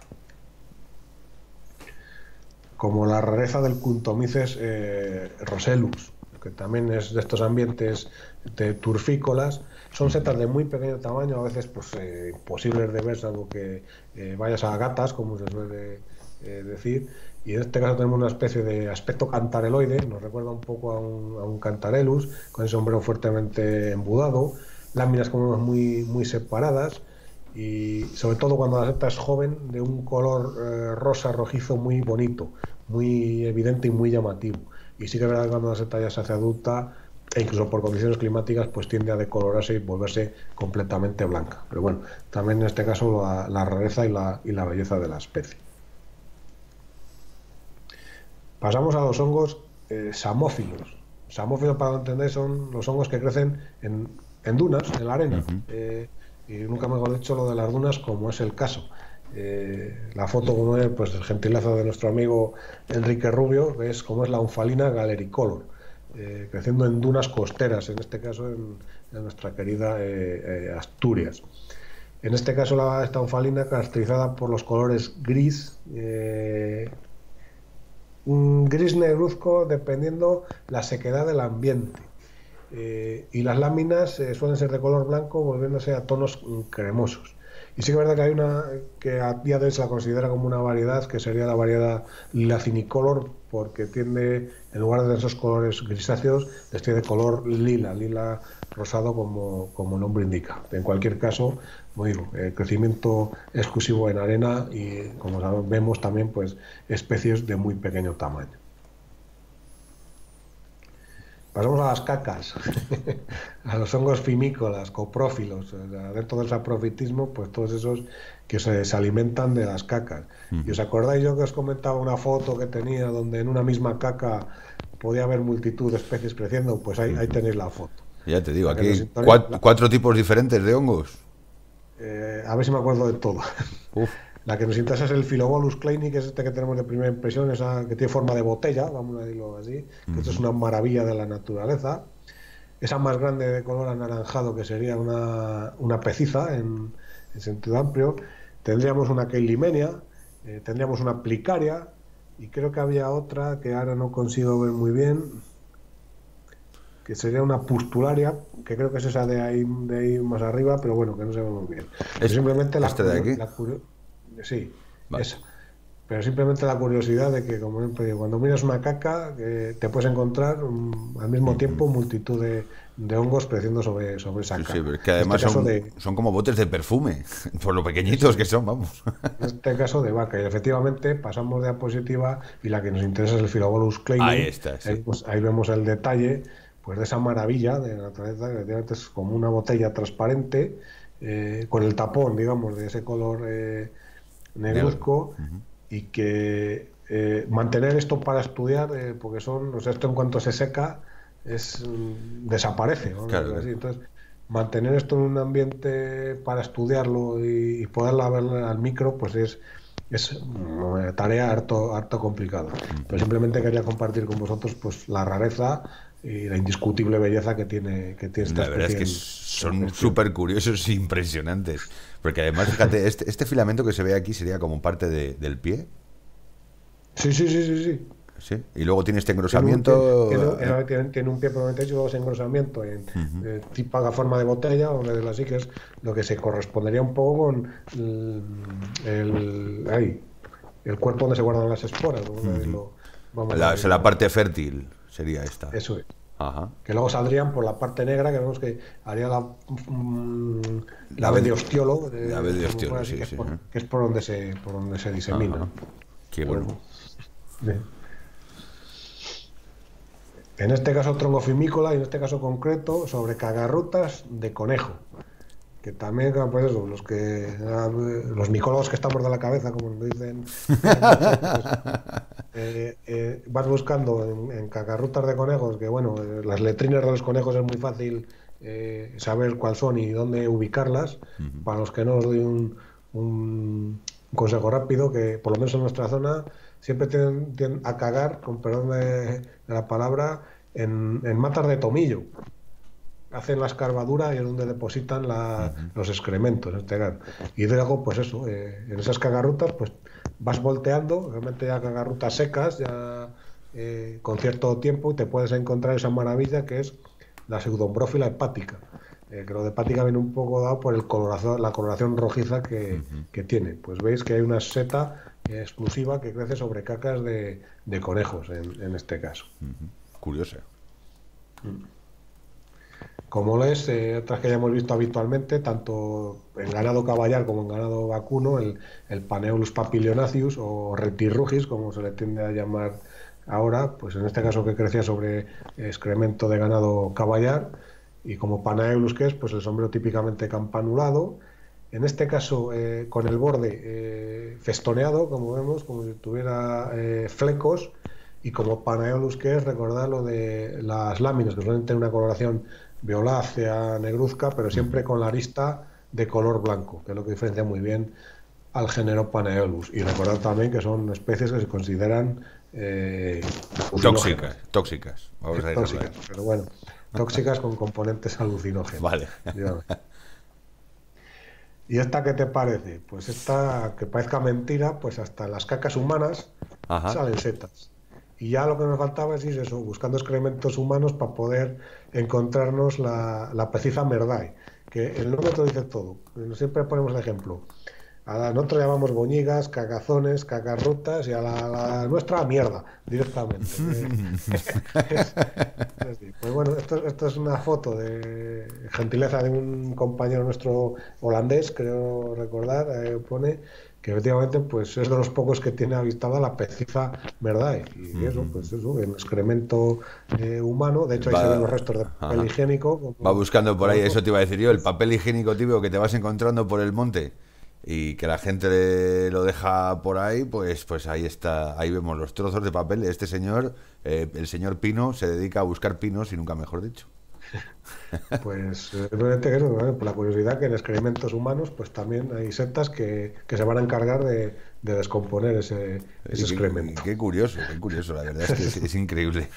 Como la rareza del Cuntomyces rosellus, que también es de estos ambientes de turfícolas. Son setas de muy pequeño tamaño, a veces pues imposibles de ver, salvo que vayas a gatas, como se suele decir, y en este caso tenemos una especie de aspecto cantareloide, nos recuerda un poco a un cantarellus, con el sombrero fuertemente embudado, láminas como muy separadas, y sobre todo cuando la seta es joven, de un color rosa rojizo muy bonito, muy evidente y muy llamativo. Y sí que es verdad que cuando la seta ya se hace adulta, e incluso por condiciones climáticas, pues tiende a decolorarse y volverse completamente blanca. Pero bueno, también en este caso la rareza y la belleza de la especie. Pasamos a los hongos samófilos. Samófilos, para entender, son los hongos que crecen en dunas, en la arena. Y nunca mejor dicho lo de las dunas, como es el caso. La foto, como es, pues el gentilazo de nuestro amigo Enrique Rubio, es como es la Onfalina galericolor, creciendo en dunas costeras, en este caso en nuestra querida Asturias. En este caso esta onfalina, caracterizada por los colores gris, un gris negruzco dependiendo la sequedad del ambiente. Y las láminas suelen ser de color blanco, volviéndose a tonos cremosos. Y sí que es verdad que hay una que a día de hoy se la considera como una variedad, que sería la variedad lilacinicolor, porque tiende, en lugar de esos colores grisáceos, les tiene color lila rosado, como el nombre indica. En cualquier caso, como digo, crecimiento exclusivo en arena y, como vemos, también pues especies de muy pequeño tamaño. Pasamos a las cacas, a los hongos fimícolas, coprófilos. Dentro del saprofitismo, pues todos esos que se alimentan de las cacas. ¿Y os acordáis yo que os comentaba una foto que tenía donde en una misma caca podía haber multitud de especies creciendo? Pues ahí tenéis la foto.
Ya te digo, aquí cuatro tipos diferentes de hongos.
A ver si me acuerdo de todo.
Uf.
La que nos interesa es el Philobolus kleini, que es este que tenemos de primera impresión, esa que tiene forma de botella, vamos a decirlo así, que esto es una maravilla de la naturaleza. Esa más grande de color anaranjado, que sería una peciza en sentido amplio. Tendríamos una Keilimenia, tendríamos una Plicaria, y creo que había otra que ahora no consigo ver muy bien, que sería una Pustularia, que creo que es esa de ahí más arriba, pero bueno, que no se ve muy bien.
¿Es simplemente
de
aquí?
Sí,
vale.
esa. Pero simplemente la curiosidad de que, como siempre digo, cuando miras una caca, te puedes encontrar al mismo tiempo multitud de hongos creciendo sobre esa caca.
Sí, pero es que además son como botes de perfume, por lo pequeñitos que son, vamos.
En este caso de vaca. Y efectivamente pasamos de diapositiva y la que nos interesa es el Philobolus kleini.
Ahí está, sí.
Ahí vemos el detalle pues de esa maravilla de la naturaleza, que es como una botella transparente, con el tapón, digamos, de ese color negruzco, y que mantener esto para estudiar, porque esto en cuanto se seca desaparece, ¿no?
Claro.
Así. Entonces, mantener esto en un ambiente para estudiarlo y poderla ver al micro, pues es una tarea harto complicada. Pero simplemente quería compartir con vosotros pues la rareza y la indiscutible belleza que tiene esta especie.
La verdad es que son súper curiosos e impresionantes. Porque además, fíjate, este filamento que se ve aquí sería como parte del pie.
Sí.
Sí. Y luego tiene este engrosamiento.
Tiene un pie probablemente hecho, luego ese engrosamiento en típica forma de botella, o de así, que es lo que se correspondería un poco con el cuerpo donde se guardan las esporas.
La parte fértil sería esta.
Eso es.
Ajá.
Que luego saldrían por la parte negra, que vemos que haría la ave de ostiolo.
La ave de ostiolo,
sí. Que es por donde se disemina.
Ajá. Qué bueno.
Bien. En este caso tronco fimícola, y en este caso concreto sobre cagarrutas de conejo, que también, claro, pues eso, los micólogos que estamos de la cabeza, como nos dicen, vas buscando en cacarrutas de conejos, que bueno, las letrinas de los conejos es muy fácil saber cuáles son y dónde ubicarlas. Para los que no os doy un consejo rápido, que por lo menos en nuestra zona siempre tienden a cagar, con perdón de la palabra, en matas de tomillo. Hacen la escarbadura y es donde depositan los excrementos, en este caso. Y luego, pues eso, en esas cagarrutas, pues vas volteando, realmente ya cagarrutas secas, ya con cierto tiempo, y te puedes encontrar esa maravilla que es la pseudombrófila hepática. Que lo de hepática viene un poco dado por la coloración rojiza que tiene. Pues veis que hay una seta exclusiva que crece sobre cacas de conejos, en este caso.
Curioso.
Como lo es, otras que ya hemos visto habitualmente, tanto en ganado caballar como en ganado vacuno, el Paneolus papilionaceus o Reptirrugis, como se le tiende a llamar ahora, pues en este caso que crecía sobre excremento de ganado caballar, y como Paneolus que es, pues el sombrero típicamente campanulado, en este caso con el borde festoneado, como vemos, como si tuviera flecos, y como Paneolus que es, recordad lo de las láminas, que suelen tener una coloración violácea, negruzca, pero siempre con la arista de color blanco, que es lo que diferencia muy bien al género Paneolus. Y recordad también que son especies que se consideran
tóxicas. Vamos a
tóxicas, pero bueno, tóxicas con componentes alucinógenos.
Vale.
¿Y esta qué te parece? Pues esta, que parezca mentira, pues hasta en las cacas humanas salen setas. Y ya lo que nos faltaba es ir eso, buscando excrementos humanos para poder encontrarnos la peciza merdae, que el nombre te lo dice todo. Siempre ponemos el ejemplo. Nosotros llamamos boñigas, cagazones, cacarrutas, y a la nuestra mierda, directamente. Pues bueno, esto es una foto de gentileza de un compañero nuestro holandés, creo recordar, pone que efectivamente pues es de los pocos que tiene avistada la peciza merdae. Y eso, pues eso, en excremento humano, de hecho ahí se ven los restos de papel higiénico.
Va buscando por ahí, eso te iba a decir yo, el papel higiénico típico que te vas encontrando por el monte y que la gente lo deja por ahí, pues ahí está, ahí vemos los trozos de papel de este señor, el señor Pino se dedica a buscar pinos y nunca mejor dicho.
Pues simplemente eso, ¿no? Por la curiosidad que en excrementos humanos pues también hay setas que se van a encargar de descomponer ese excremento.
Qué curioso, la verdad es que es increíble.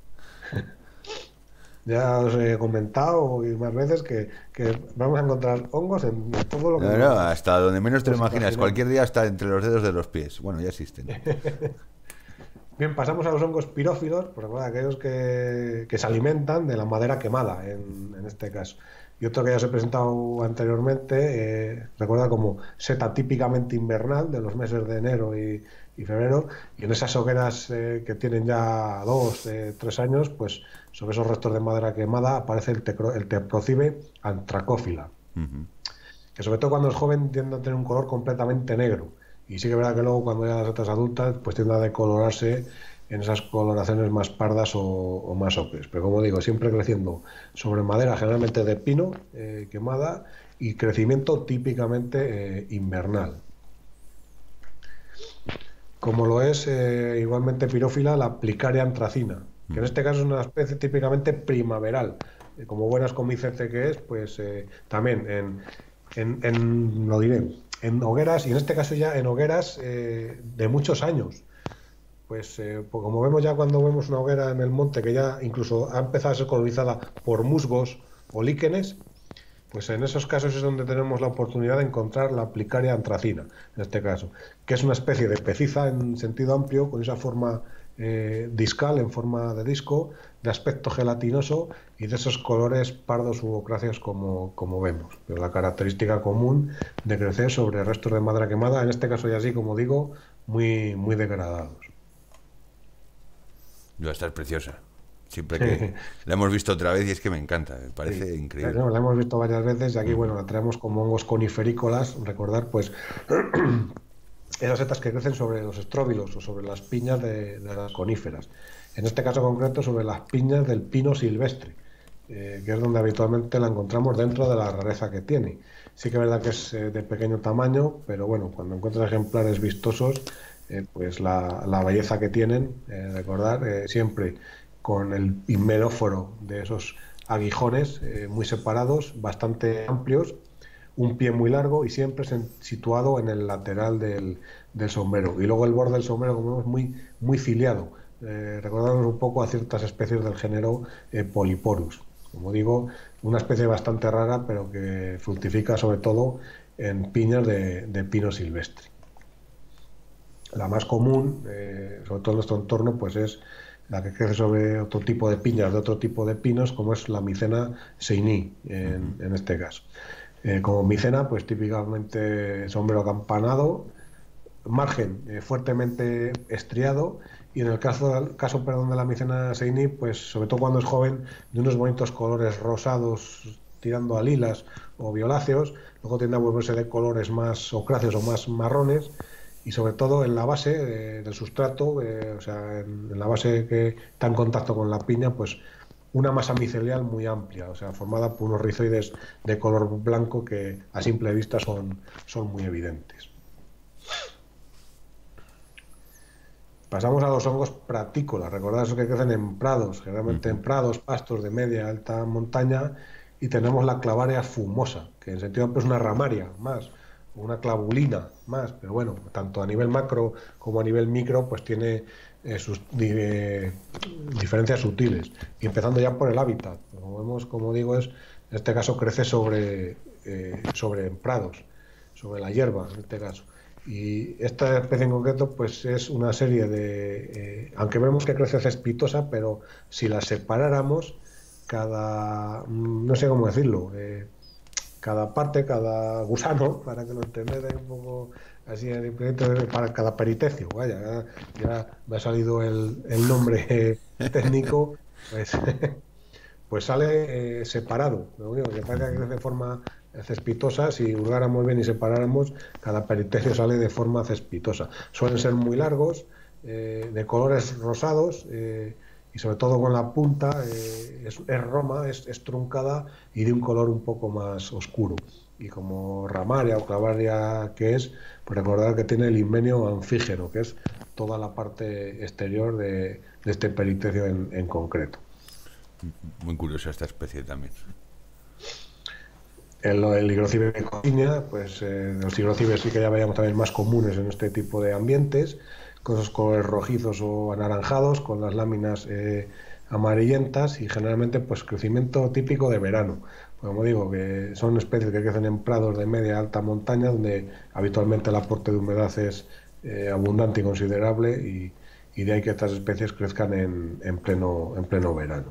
Ya os he comentado y más veces que vamos a encontrar hongos en todo lo que...
No, hasta donde menos te lo imaginas, cualquier día hasta entre los dedos de los pies. Bueno, ya existen.
Bien, pasamos a los hongos pirófilos, pues, aquellos que se alimentan de la madera quemada, en este caso. Y otro que ya os he presentado anteriormente, recuerda como seta típicamente invernal de los meses de enero y febrero, y en esas hogueras que tienen ya 2, 3 años, pues sobre esos restos de madera quemada aparece el Teprocibe antracófila, que sobre todo cuando es joven tiende a tener un color completamente negro. Y sí que es verdad que luego cuando ya las setas adultas pues tiende a decolorarse en esas coloraciones más pardas o más ocres. Pero como digo, siempre creciendo sobre madera generalmente de pino quemada y crecimiento típicamente invernal. Como lo es igualmente pirófila la Plicaria antracina, que en este caso es una especie típicamente primaveral. Como buenas comicete que es, pues también lo diré, en hogueras, y en este caso ya en hogueras de muchos años. Pues como vemos ya cuando vemos una hoguera en el monte que ya incluso ha empezado a ser colonizada por musgos o líquenes, pues en esos casos es donde tenemos la oportunidad de encontrar la Plicaria antracina, en este caso, que es una especie de peciza en sentido amplio, con esa forma discal, en forma de disco, de aspecto gelatinoso y de esos colores pardos u ocráceos como vemos. Pero la característica común de crecer sobre restos de madera quemada, en este caso ya así, como digo, muy, muy degradados.
Va a estar preciosa. Siempre que la hemos visto otra vez y es que me encanta, me parece increíble.
Claro, la hemos visto varias veces y aquí, bueno, la traemos como hongos coniferícolas, recordar, pues, esas setas que crecen sobre los estróbilos o sobre las piñas de las coníferas. En este caso concreto, sobre las piñas del pino silvestre, que es donde habitualmente la encontramos dentro de la rareza que tiene. Sí que es verdad que es de pequeño tamaño, pero bueno, cuando encuentras ejemplares vistosos, pues la belleza que tienen, recordar siempre con el himenóforo de esos aguijones muy separados, bastante amplios, un pie muy largo y siempre situado en el lateral del sombrero. Y luego el borde del sombrero, como vemos, muy ciliado, recordándonos un poco a ciertas especies del género Polyporus. Como digo, una especie bastante rara, pero que fructifica sobre todo en piñas de pino silvestre. La más común, sobre todo en nuestro entorno, pues es la que crece sobre otro tipo de piñas, de otro tipo de pinos, como es la Micena seini, en este caso. Como Micena, pues típicamente sombrero acampanado, margen fuertemente estriado, y en el caso perdón, de la Micena seini, pues sobre todo cuando es joven, de unos bonitos colores rosados tirando a lilas o violáceos, luego tiende a volverse de colores más ocráceos o más marrones, y sobre todo en la base del sustrato, o sea, en la base que está en contacto con la piña, pues una masa micelial muy amplia, o sea, formada por unos rizoides de color blanco que a simple vista son muy evidentes. Pasamos a los hongos pratícolas, recordad esos que crecen en prados, generalmente en prados, pastos de media alta montaña, y tenemos la clavaria fumosa, que en sentido amplio es una ramaria más, una clavulina más, pero bueno, tanto a nivel macro como a nivel micro, pues tiene sus diferencias sutiles. Y empezando ya por el hábitat, como vemos, como digo, en este caso crece sobre prados, sobre la hierba, en este caso. Y esta especie en concreto, pues es una serie aunque vemos que crece cespitosa, pero si la separáramos, no sé cómo decirlo, cada parte, cada gusano, para que lo entendáis un poco así, para cada peritecio, vaya, ya me ha salido el nombre técnico, pues, pues sale separado. Lo único que pasa es que crece de forma cespitosa. Si hurgáramos bien y separáramos, cada peristecio sale de forma cespitosa. Suelen ser muy largos, de colores rosados, y sobre todo con la punta es roma, es truncada y de un color un poco más oscuro. Y como ramaria o clavaria que es, pues recordar que tiene el inmenio anfígeno, que es toda la parte exterior de este peristecio en concreto.
Muy curiosa esta especie también.
El higrocibe coinia, pues los higrocibes sí que ya veíamos también más comunes en este tipo de ambientes, con esos colores rojizos o anaranjados, con las láminas amarillentas y generalmente pues crecimiento típico de verano. Como digo, que son especies que crecen en prados de media a alta montaña, donde habitualmente el aporte de humedad es abundante y considerable, y de ahí que estas especies crezcan en pleno verano.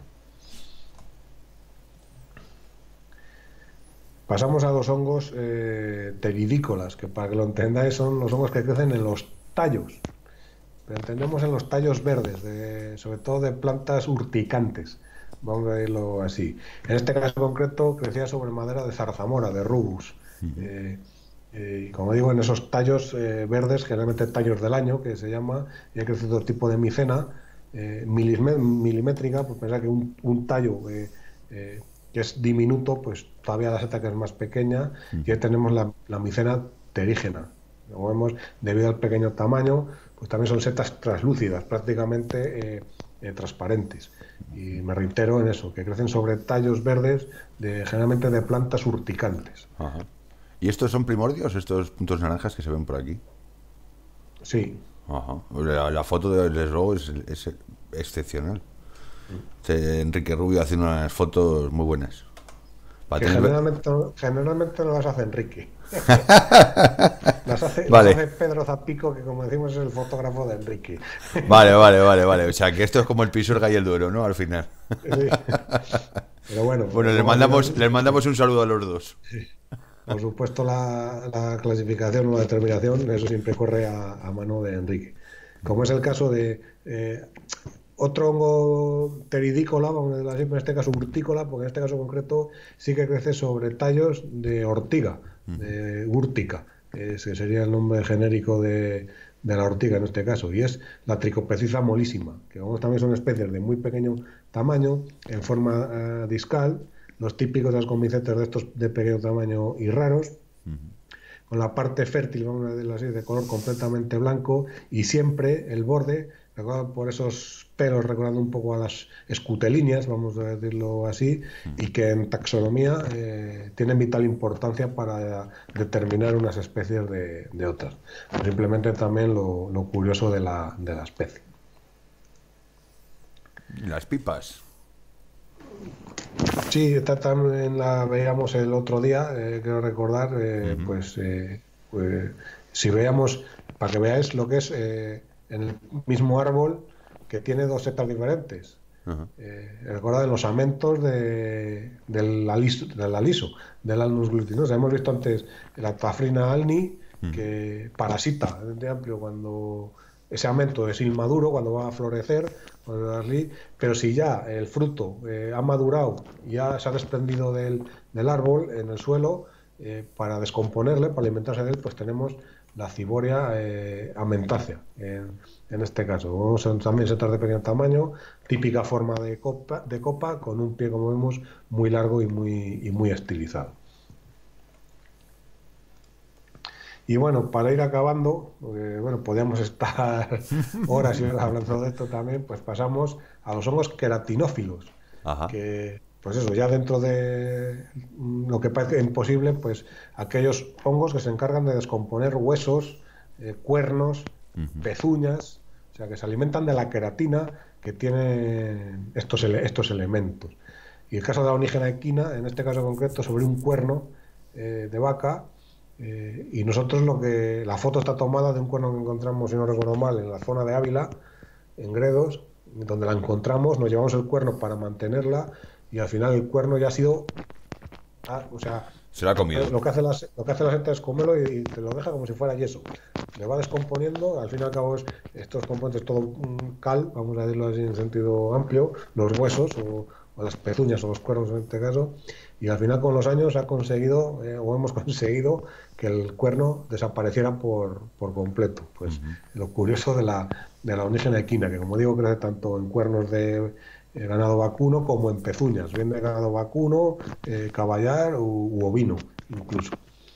Pasamos a los hongos pteridícolas, que para que lo entendáis son los hongos que crecen en los tallos, pero entendemos en los tallos verdes, sobre todo de plantas urticantes, vamos a decirlo así. En este caso concreto crecía sobre madera de zarzamora, de rubus, y como digo, en esos tallos verdes, generalmente tallos del año, que se llama, y hay crecido otro tipo de micena milimétrica, pues pensar que un tallo que es diminuto, pues todavía la seta que es más pequeña, y ahí tenemos la micena pterígena. Como vemos, debido al pequeño tamaño, pues también son setas translúcidas, prácticamente transparentes. Y me reitero en eso, que crecen sobre tallos verdes, generalmente de plantas urticantes.
Ajá. ¿Y estos son primordios, estos puntos naranjas que se ven por aquí?
Sí.
Ajá. La foto de desde luego es excepcional. Enrique Rubio hace unas fotos muy buenas.
Que generalmente no las hace Enrique. Las
Vale.
hace Pedro Zapico, que como decimos es el fotógrafo de Enrique.
Vale. O sea, que esto es como el Pisuerga y el Duero, ¿no? Al final.
Sí. Pero bueno.
Bueno, les mandamos un saludo a los dos.
Por supuesto, la clasificación o la determinación, eso siempre corre a mano de Enrique. Como es el caso de otro hongo pteridícola, vamos a decirlo así, pero en este caso urtícola, porque en este caso concreto sí que crece sobre tallos de ortiga, de úrtica, ese sería el nombre genérico de la ortiga en este caso, y es la Tricopeciza molísima, que también son especies de muy pequeño tamaño, en forma discal, los típicos ascomicetes de estos de pequeño tamaño y raros, con la parte fértil, vamos a decirlo así, de color completamente blanco, y siempre el borde, recordado por esos pelos, recordando un poco a las escutelíneas, vamos a decirlo así, y que en taxonomía tienen vital importancia para determinar unas especies de otras. Simplemente también lo curioso de la especie.
Las pipas.
Sí, esta también la veíamos el otro día, quiero recordar, pues si veíamos, para que veáis lo que es en el mismo árbol, que tiene dos setas diferentes. Recordad los amentos del aliso, del Alnus glutinosa. Hemos visto antes la Tafrina alni, que parasita de amplio cuando ese amento es inmaduro, cuando va a florecer, pero si ya el fruto ha madurado, ya se ha desprendido del árbol en el suelo, para descomponerle, para alimentarse de él, pues tenemos la Ciboria amentácea, en este caso. Son también setas de pequeño tamaño, típica forma de copa, con un pie, como vemos, muy largo y muy estilizado. Y bueno, para ir acabando, bueno, podríamos estar horas y horas hablando de esto también, pues pasamos a los hongos queratinófilos, que, pues eso, ya dentro de lo que parece imposible, pues aquellos hongos que se encargan de descomponer huesos, cuernos, pezuñas, o sea, que se alimentan de la queratina que tienen estos elementos. Y el caso de la onígena equina, en este caso concreto, sobre un cuerno de vaca. Y nosotros la foto está tomada de un cuerno que encontramos, si no recuerdo mal, en la zona de Ávila, en Gredos, donde la encontramos, nos llevamos el cuerno para mantenerla, y al final el cuerno ya ha sido, o sea,
se lo ha comido.
Lo que hace la gente es comerlo y te lo deja como si fuera yeso. Le va descomponiendo, al fin y al cabo estos componentes todo cal, vamos a decirlo así en sentido amplio, los huesos o las pezuñas o los cuernos en este caso, y al final con los años ha conseguido, o hemos conseguido, que el cuerno desapareciera por completo. Pues lo curioso de la onígena equina, que como digo crece tanto en cuernos de ganado vacuno como en pezuñas, bien de ganado vacuno, caballar u ovino incluso.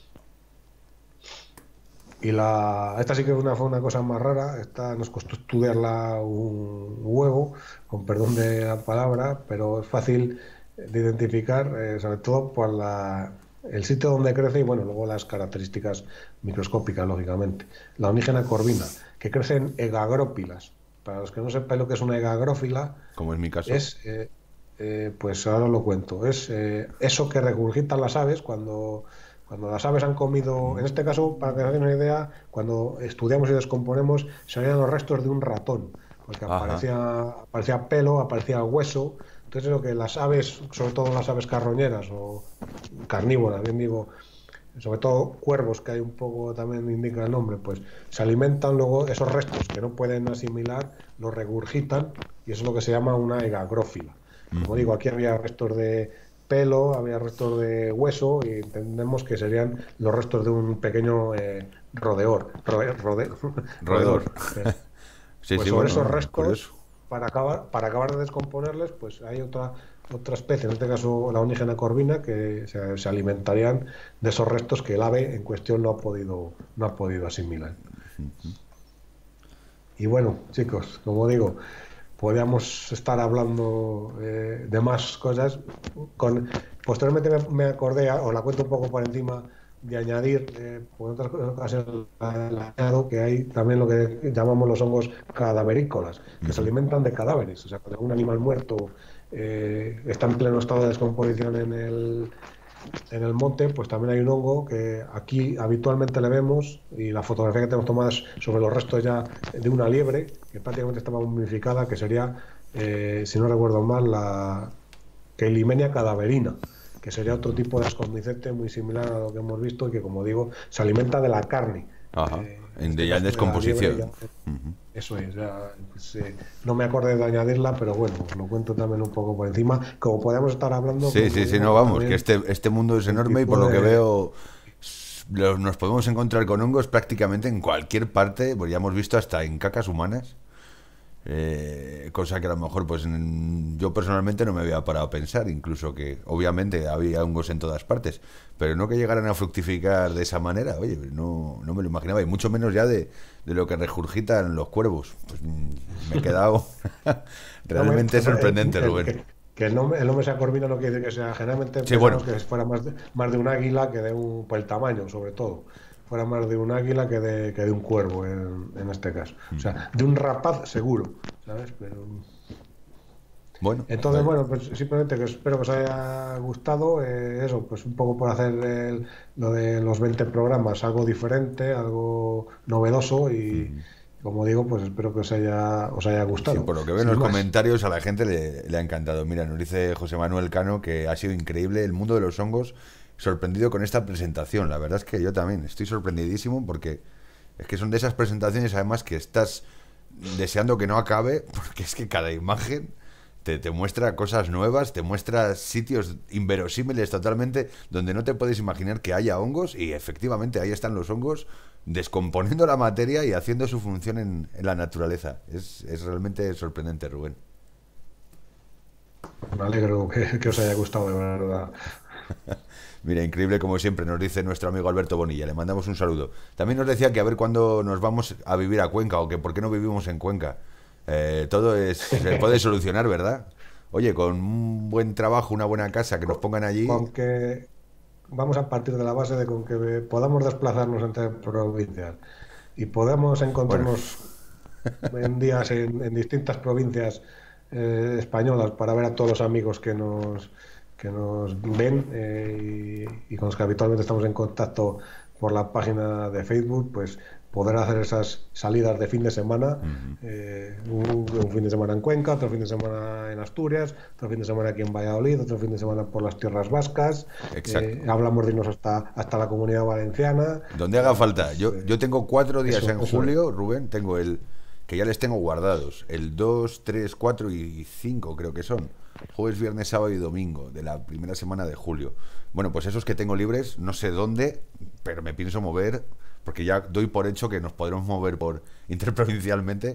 Y esta sí que fue una cosa más rara. Esta nos costó estudiarla un huevo, con perdón de la palabra, pero es fácil de identificar, sobre todo por el sitio donde crece y bueno, luego las características microscópicas, lógicamente. La onígena corvina, que crece en egagrópilas. Para los que no sepan lo que es una egagrófila,
como es mi caso,
pues ahora lo cuento. Es eso que regurgitan las aves cuando las aves han comido, en este caso, para que se hagan una idea, cuando estudiamos y descomponemos, salían los restos de un ratón, porque aparecía pelo, aparecía hueso. Entonces, lo que las aves, sobre todo las aves carroñeras o carnívoras, bien digo, sobre todo cuervos, que hay un poco, también indica el nombre, pues se alimentan luego esos restos que no pueden asimilar, los regurgitan, y eso es lo que se llama una egagrófila. Como digo, aquí había restos de pelo, había restos de hueso, y entendemos que serían los restos de un pequeño roedor.
Sí,
pues
sí,
sobre
bueno,
esos restos,
curioso.
para acabar de descomponerles, pues hay otra especie, en este caso la onígena corvina, que se alimentarían de esos restos que el ave en cuestión no ha podido asimilar. Y bueno, chicos, como digo, podríamos estar hablando de más cosas. Posteriormente me acordé, os la cuento un poco por encima, de añadir, por otras ocasiones añado que hay también lo que llamamos los hongos cadaverícolas, que se alimentan de cadáveres. O sea, cuando un animal muerto está en pleno estado de descomposición en el monte, pues también hay un hongo que aquí habitualmente le vemos, y la fotografía que tenemos tomada es sobre los restos ya de una liebre que prácticamente estaba momificada, que sería, si no recuerdo mal, la Keilimenia cadaverina, que sería otro tipo de ascomicete muy similar a lo que hemos visto, y que, como digo, se alimenta de la carne.
Ya en descomposición.
De eso es, pues, no me acordé de añadirla, pero bueno, os lo cuento también un poco por encima, como podemos estar hablando.
Sí, no, vamos, que este mundo es enorme, y por lo que veo nos podemos encontrar con hongos prácticamente en cualquier parte, pues ya hemos visto hasta en cacas humanas. Cosa que a lo mejor pues yo personalmente no me había parado a pensar, incluso que obviamente había hongos en todas partes, pero no que llegaran a fructificar de esa manera. Oye, no me lo imaginaba, y mucho menos ya de lo que regurgitan los cuervos. Pues me he quedado realmente sorprendente, Rubén.
Que el nombre sea corvino no quiere decir que sea. Generalmente
Sí, bueno,
pensamos que fuera más de un águila que de un. Por el tamaño, sobre todo. Fuera más de un águila que de un cuervo, en este caso. O sea, de un rapaz seguro, ¿sabes? Pero.
bueno,
Entonces, bueno, pues simplemente que espero que os haya gustado. Eso, pues un poco por hacer lo de los 20 programas, algo diferente, algo novedoso y, como digo, pues espero que os haya
sí,
gustado.
por lo que ven
Sin
los
más.
comentarios a la gente le ha encantado. Mira, nos dice José Manuel Cano que ha sido increíble el mundo de los hongos, sorprendido con esta presentación. La verdad es que yo también estoy sorprendidísimo porque es que son de esas presentaciones además que estás deseando que no acabe, porque es que cada imagen te muestra cosas nuevas, te muestra sitios inverosímiles totalmente, donde no te puedes imaginar que haya hongos, y efectivamente ahí están los hongos descomponiendo la materia y haciendo su función en la naturaleza. Es realmente sorprendente, Rubén.
Me alegro que os haya gustado, de verdad.
Mira, increíble como siempre, nos dice nuestro amigo Alberto Bonilla. Le mandamos un saludo. También nos decía que a ver cuándo nos vamos a vivir a Cuenca, o que por qué no vivimos en Cuenca. Se puede solucionar, ¿verdad? Oye, con un buen trabajo, una buena casa, que nos pongan allí.
Con que vamos a partir de la base de con que podamos desplazarnos entre provincias y podamos
Bueno,
encontrarnos en días en distintas provincias españolas para ver a todos los amigos que nos ven, y con los que habitualmente estamos en contacto por la página de Facebook, pues poder hacer esas salidas de fin de semana, un fin de semana en Cuenca, otro fin de semana en Asturias, otro fin de semana aquí en Valladolid, otro fin de semana por las tierras vascas.
exacto.
Hablamos de irnos hasta la Comunidad Valenciana.
Donde haga falta.
Pues,
Yo tengo 4 días en
eso es.
julio, Rubén, tengo que ya les tengo guardados. El 2, 3, 4 y 5 creo que son. Jueves, viernes, sábado y domingo de la primera semana de julio. Bueno, pues esos que tengo libres, no sé dónde, pero me pienso mover, porque ya doy por hecho que nos podremos mover por interprovincialmente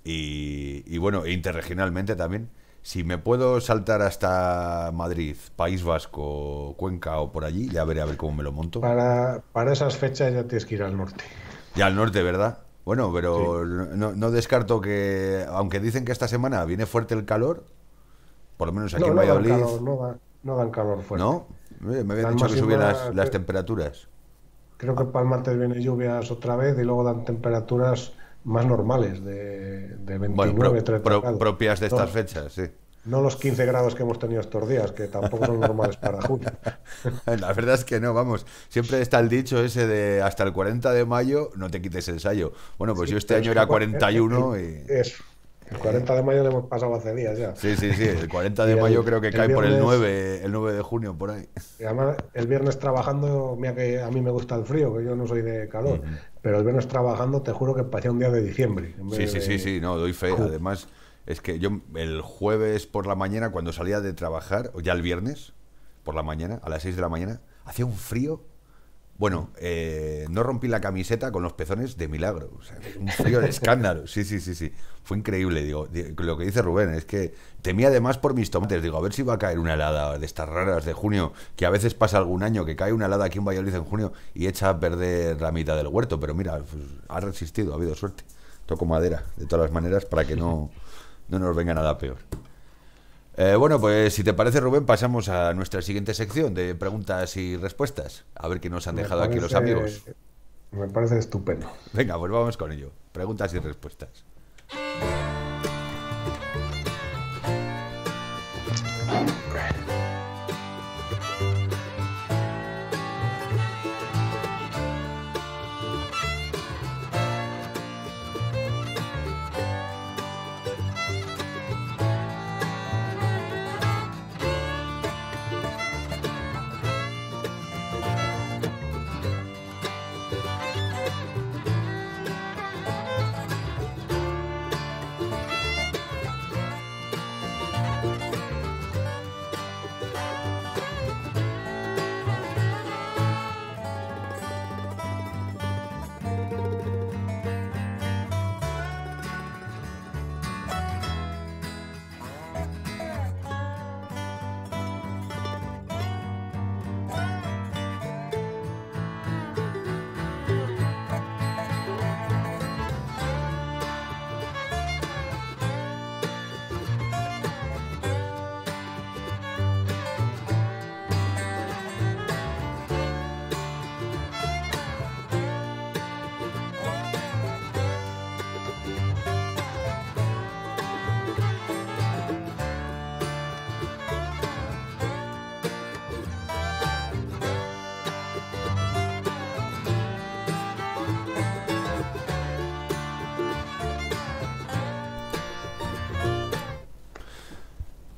y bueno, e interregionalmente también. Si me puedo saltar hasta Madrid, País Vasco, Cuenca o por allí, ya veré a ver cómo me lo monto.
Para esas fechas ya tienes que ir al norte.
Ya al norte, ¿verdad? Bueno,
Sí.
pero no descarto que, aunque dicen que esta semana viene fuerte el calor, por lo menos aquí
No,
en
no dan
Valladolid,
calor, no dan calor fuerte.
¿no? Me habían
Dan
dicho que subían
máxima,
las temperaturas.
creo que para el martes viene lluvias otra vez y luego dan temperaturas más normales, de
Bueno,
29, 30 grados.
propias de estas
No,
fechas, sí.
no los 15 grados que hemos tenido estos días, que tampoco son normales para junio.
La verdad es que no, vamos. Siempre está el dicho ese de hasta el 40 de mayo no te quites el sayo. Bueno, pues
Sí,
yo este
pero es
año
que
era 41 y...
eso. El 40 de mayo le hemos pasado hace días ya.
Sí, sí, sí. El 40
Y
de mayo creo que
el
cae por el
viernes,
9, el 9 de junio, por ahí.
y además el viernes trabajando, mira que a mí me gusta el frío, que yo no soy de calor,
Ujú.
pero el viernes trabajando te juro que parecía un día de diciembre en
Sí,
vez
sí, sí,
de
sí, no, doy fe.
junio.
Además, es que yo el jueves por la mañana, cuando salía de trabajar, o ya el viernes por la mañana, a las 6 de la mañana, hacía un frío. Bueno, no rompí la camiseta con los pezones de milagro. O sea, un frío de escándalo. Sí, sí, sí, sí. Fue increíble. Digo, lo que dice Rubén es que temía además por mis tomates. Digo, a ver si va a caer una helada de estas raras de junio, que a veces pasa algún año que cae una helada aquí en Valladolid en junio y echa a perder la mitad del huerto. Pero mira, pues, ha resistido, ha habido suerte. Toco madera, de todas las maneras, para que no nos venga nada peor. Bueno, pues si te parece, Rubén, pasamos a nuestra siguiente sección de preguntas y respuestas. A ver qué nos han
Me
dejado aquí los
parece,
amigos.
me parece estupendo.
Venga, pues vamos con ello. Preguntas y respuestas.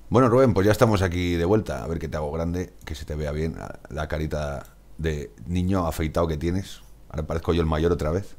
Bueno, Rubén, pues ya estamos aquí de vuelta. A ver que te hago grande, que se te vea bien la carita de niño afeitado que tienes. Ahora parezco yo el mayor otra vez.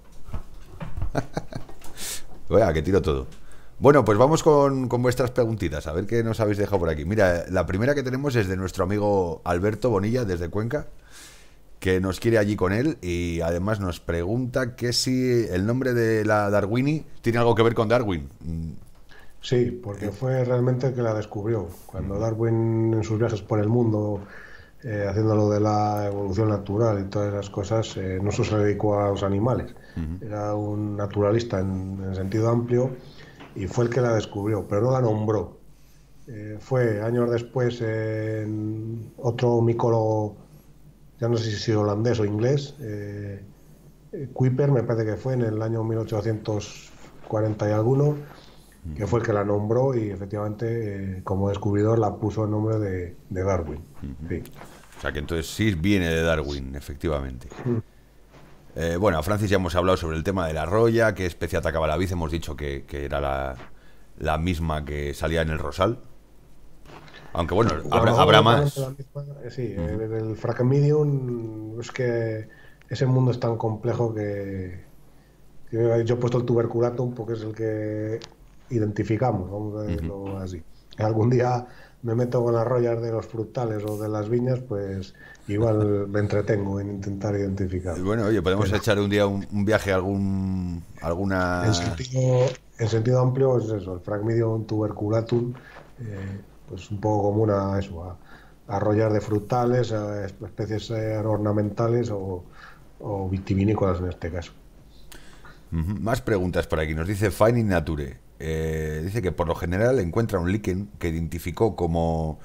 Vea, que tiro todo. Bueno, pues vamos con vuestras preguntitas, a ver qué nos habéis dejado por aquí. Mira, la primera que tenemos es de nuestro amigo Alberto Bonilla, desde Cuenca, que nos quiere allí con él y además nos pregunta que si el nombre de la Darwini tiene algo que ver con Darwin.
Sí, porque fue realmente el que la descubrió. Cuando Darwin en sus viajes por el mundo, haciendo lo de la evolución natural y todas esas cosas, no solo se dedicó a los animales, era un naturalista en sentido amplio y fue el que la descubrió, pero no la nombró. Fue años después otro micólogo, ya no sé si holandés o inglés, Kuiper me parece que fue en el año 1840 y alguno, que fue el que la nombró y efectivamente como descubridor la puso el nombre de Darwin. Sí.
O sea que entonces sí viene de Darwin, efectivamente. Bueno, a Francis ya hemos hablado sobre el tema de la roya, qué especie atacaba la vid, hemos dicho que era la misma que salía en el Rosal. Aunque bueno, habrá más.
Sí, el Phragmidium es que ese mundo es tan complejo que yo he puesto el tuberculatum porque es el que identificamos, vamos a decirlo así. Algún día me meto con las rollas de los frutales o de las viñas, pues igual me entretengo en intentar identificar.
Bueno, oye, podemos echar un día un viaje a alguna...
En sentido amplio es eso, el Phragmidium tuberculatum, pues un poco común a eso, a rollas de frutales, a especies ornamentales o vitivinícolas en este caso.
Más preguntas por aquí. Nos dice Finding Nature. Dice que por lo general encuentra un líquen que identificó como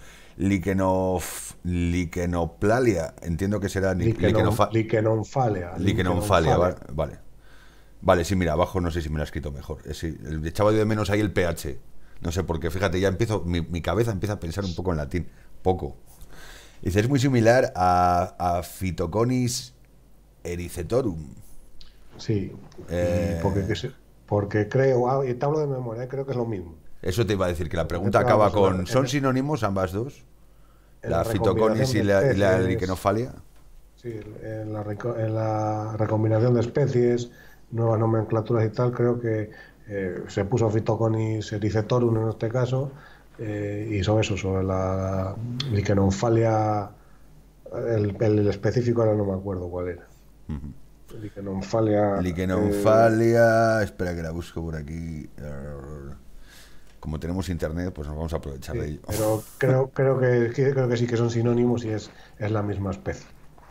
lichenoplalia. Entiendo que será
Lichenomphalia.
Lichenomphalia, vale. Vale, sí, mira, abajo no sé si me lo ha escrito mejor. Echaba de menos ahí el pH. No sé por qué, fíjate, ya mi cabeza empieza a pensar un poco en latín. Poco. Dice, es muy similar a Phytoconis erycetorum.
Sí, porque creo, y te hablo de memoria, creo que es lo mismo.
Eso te iba a decir, que la pregunta acaba con... ¿Son sinónimos ambas dos? ¿La Phytoconis y la lichenomphalia?
Sí, en la recombinación de especies, nuevas nomenclaturas y tal, creo que se puso Phytoconis erycetorum en este caso, y sobre la lichenomphalia, el específico ahora no me acuerdo cuál era.
Lichenomphalia, espera que la busco por aquí. Como tenemos internet, pues nos vamos a aprovechar de ello.
Pero creo que sí que son sinónimos y es la misma especie.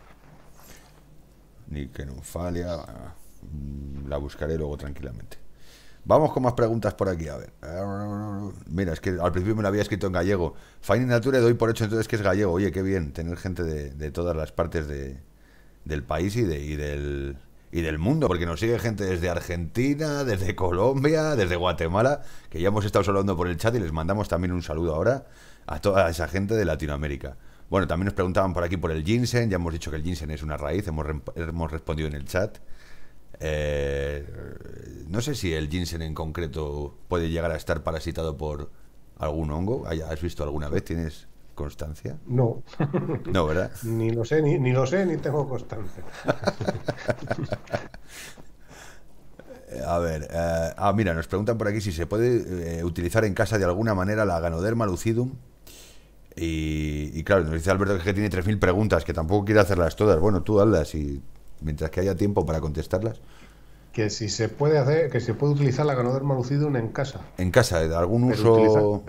Lichenomphalia, la buscaré luego tranquilamente. Vamos con más preguntas por aquí, a ver. Mira, es que al principio me lo había escrito en gallego. Finding Nature doy por hecho entonces que es gallego. Oye, qué bien tener gente de todas las partes del país y del mundo, porque nos sigue gente desde Argentina, desde Colombia, desde Guatemala, que ya hemos estado hablando por el chat y les mandamos también un saludo ahora a toda esa gente de Latinoamérica. Bueno, también nos preguntaban por aquí por el ginseng, ya hemos dicho que el ginseng es una raíz, hemos respondido en el chat. No sé si el ginseng en concreto puede llegar a estar parasitado por algún hongo. ¿Has visto alguna vez? ¿Tienes constancia?
No.
No, ¿verdad?
Ni lo sé, ni tengo constancia.
A ver, mira, nos preguntan por aquí si se puede utilizar en casa de alguna manera la Ganoderma lucidum. Y claro, nos dice Alberto que tiene 3.000 preguntas, que tampoco quiere hacerlas todas. Bueno, tú hazlas y mientras que haya tiempo para contestarlas.
Que si se puede hacer, que se puede utilizar la Ganoderma lucidum en casa.
En casa, de algún uso...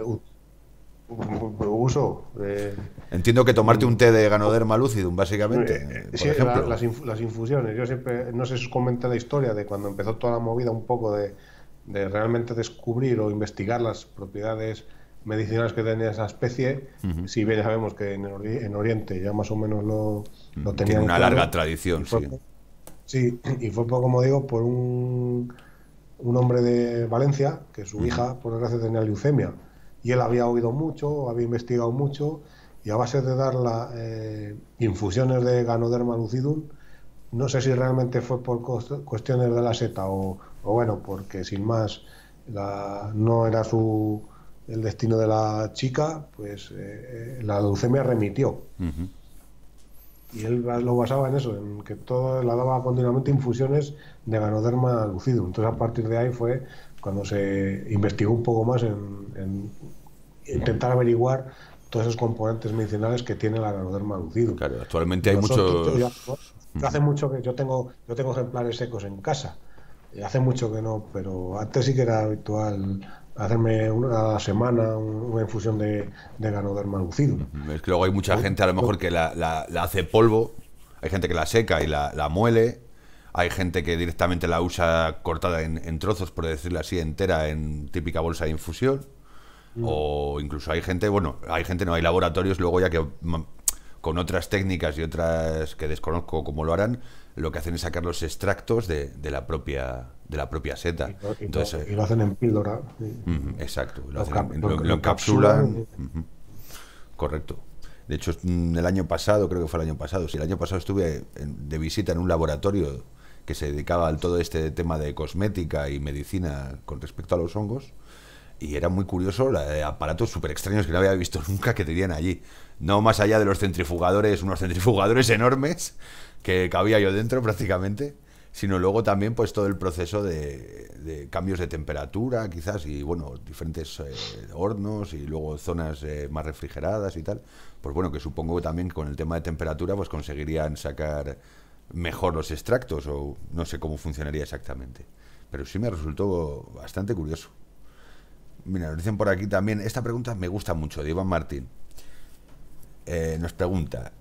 Entiendo que tomarte un té de Ganoderma lucidum, básicamente.
Sí, por ejemplo. Las infusiones. Yo siempre, no sé si os comenté la historia de cuando empezó toda la movida un poco de realmente descubrir o investigar las propiedades medicinales que tenía esa especie. Si bien sabemos que en Oriente ya más o menos lo tenían.
Tiene una larga tradición, sí.
Sí, y fue, como digo, por un hombre de Valencia, que su hija, por desgracia, tenía leucemia. Y él había oído mucho, había investigado mucho, y a base de dar infusiones de Ganoderma lucidum, no sé si realmente fue por cuestiones de la seta o bueno, porque sin más no era su el destino de la chica, pues la leucemia remitió.
Ujú.
Y él lo basaba en eso, en que todo la daba continuamente infusiones de Ganoderma lucidum. Entonces a partir de ahí fue cuando se investigó un poco más en intentar averiguar todos esos componentes medicinales que tiene la Ganoderma lucidum.
Claro, actualmente hay
Los otros,
muchos.
hace mucho que yo tengo ejemplares secos en casa. Y hace mucho que no, pero antes sí que era habitual hacerme una a la semana una infusión de Ganoderma lucidum.
Es que luego hay mucha
Yo-
gente a lo
yo-
mejor que la hace polvo, hay gente que la seca y la muele, hay gente que directamente la usa cortada en trozos, por decirlo así, entera en típica bolsa de infusión,
Mm.
o incluso hay gente, bueno, hay gente, no, hay laboratorios luego ya que con otras técnicas y otras que desconozco cómo lo harán, lo que hacen es sacar los extractos de la propia seta. Entonces,
Y lo hacen en píldora.
exacto, lo,
Lo,
hacen
cap- lo-
lo
lo
encapsulan.
capsulan.
Correcto. De hecho, el año pasado, creo que fue el año pasado, sí, el año pasado estuve de visita en un laboratorio que se dedicaba al todo este tema de cosmética y medicina con respecto a los hongos. Y era muy curioso, aparatos súper extraños que no había visto nunca que tenían allí. No más allá de los centrifugadores, unos centrifugadores enormes que cabía yo dentro prácticamente, sino luego también pues todo el proceso de cambios de temperatura quizás y bueno, diferentes hornos y luego zonas más refrigeradas y tal. Pues bueno, que supongo que también con el tema de temperatura pues conseguirían sacar mejor los extractos o no sé cómo funcionaría exactamente. Pero sí me resultó bastante curioso. Mira, nos dicen por aquí también, esta pregunta me gusta mucho, de Iván Martín. Nos pregunta,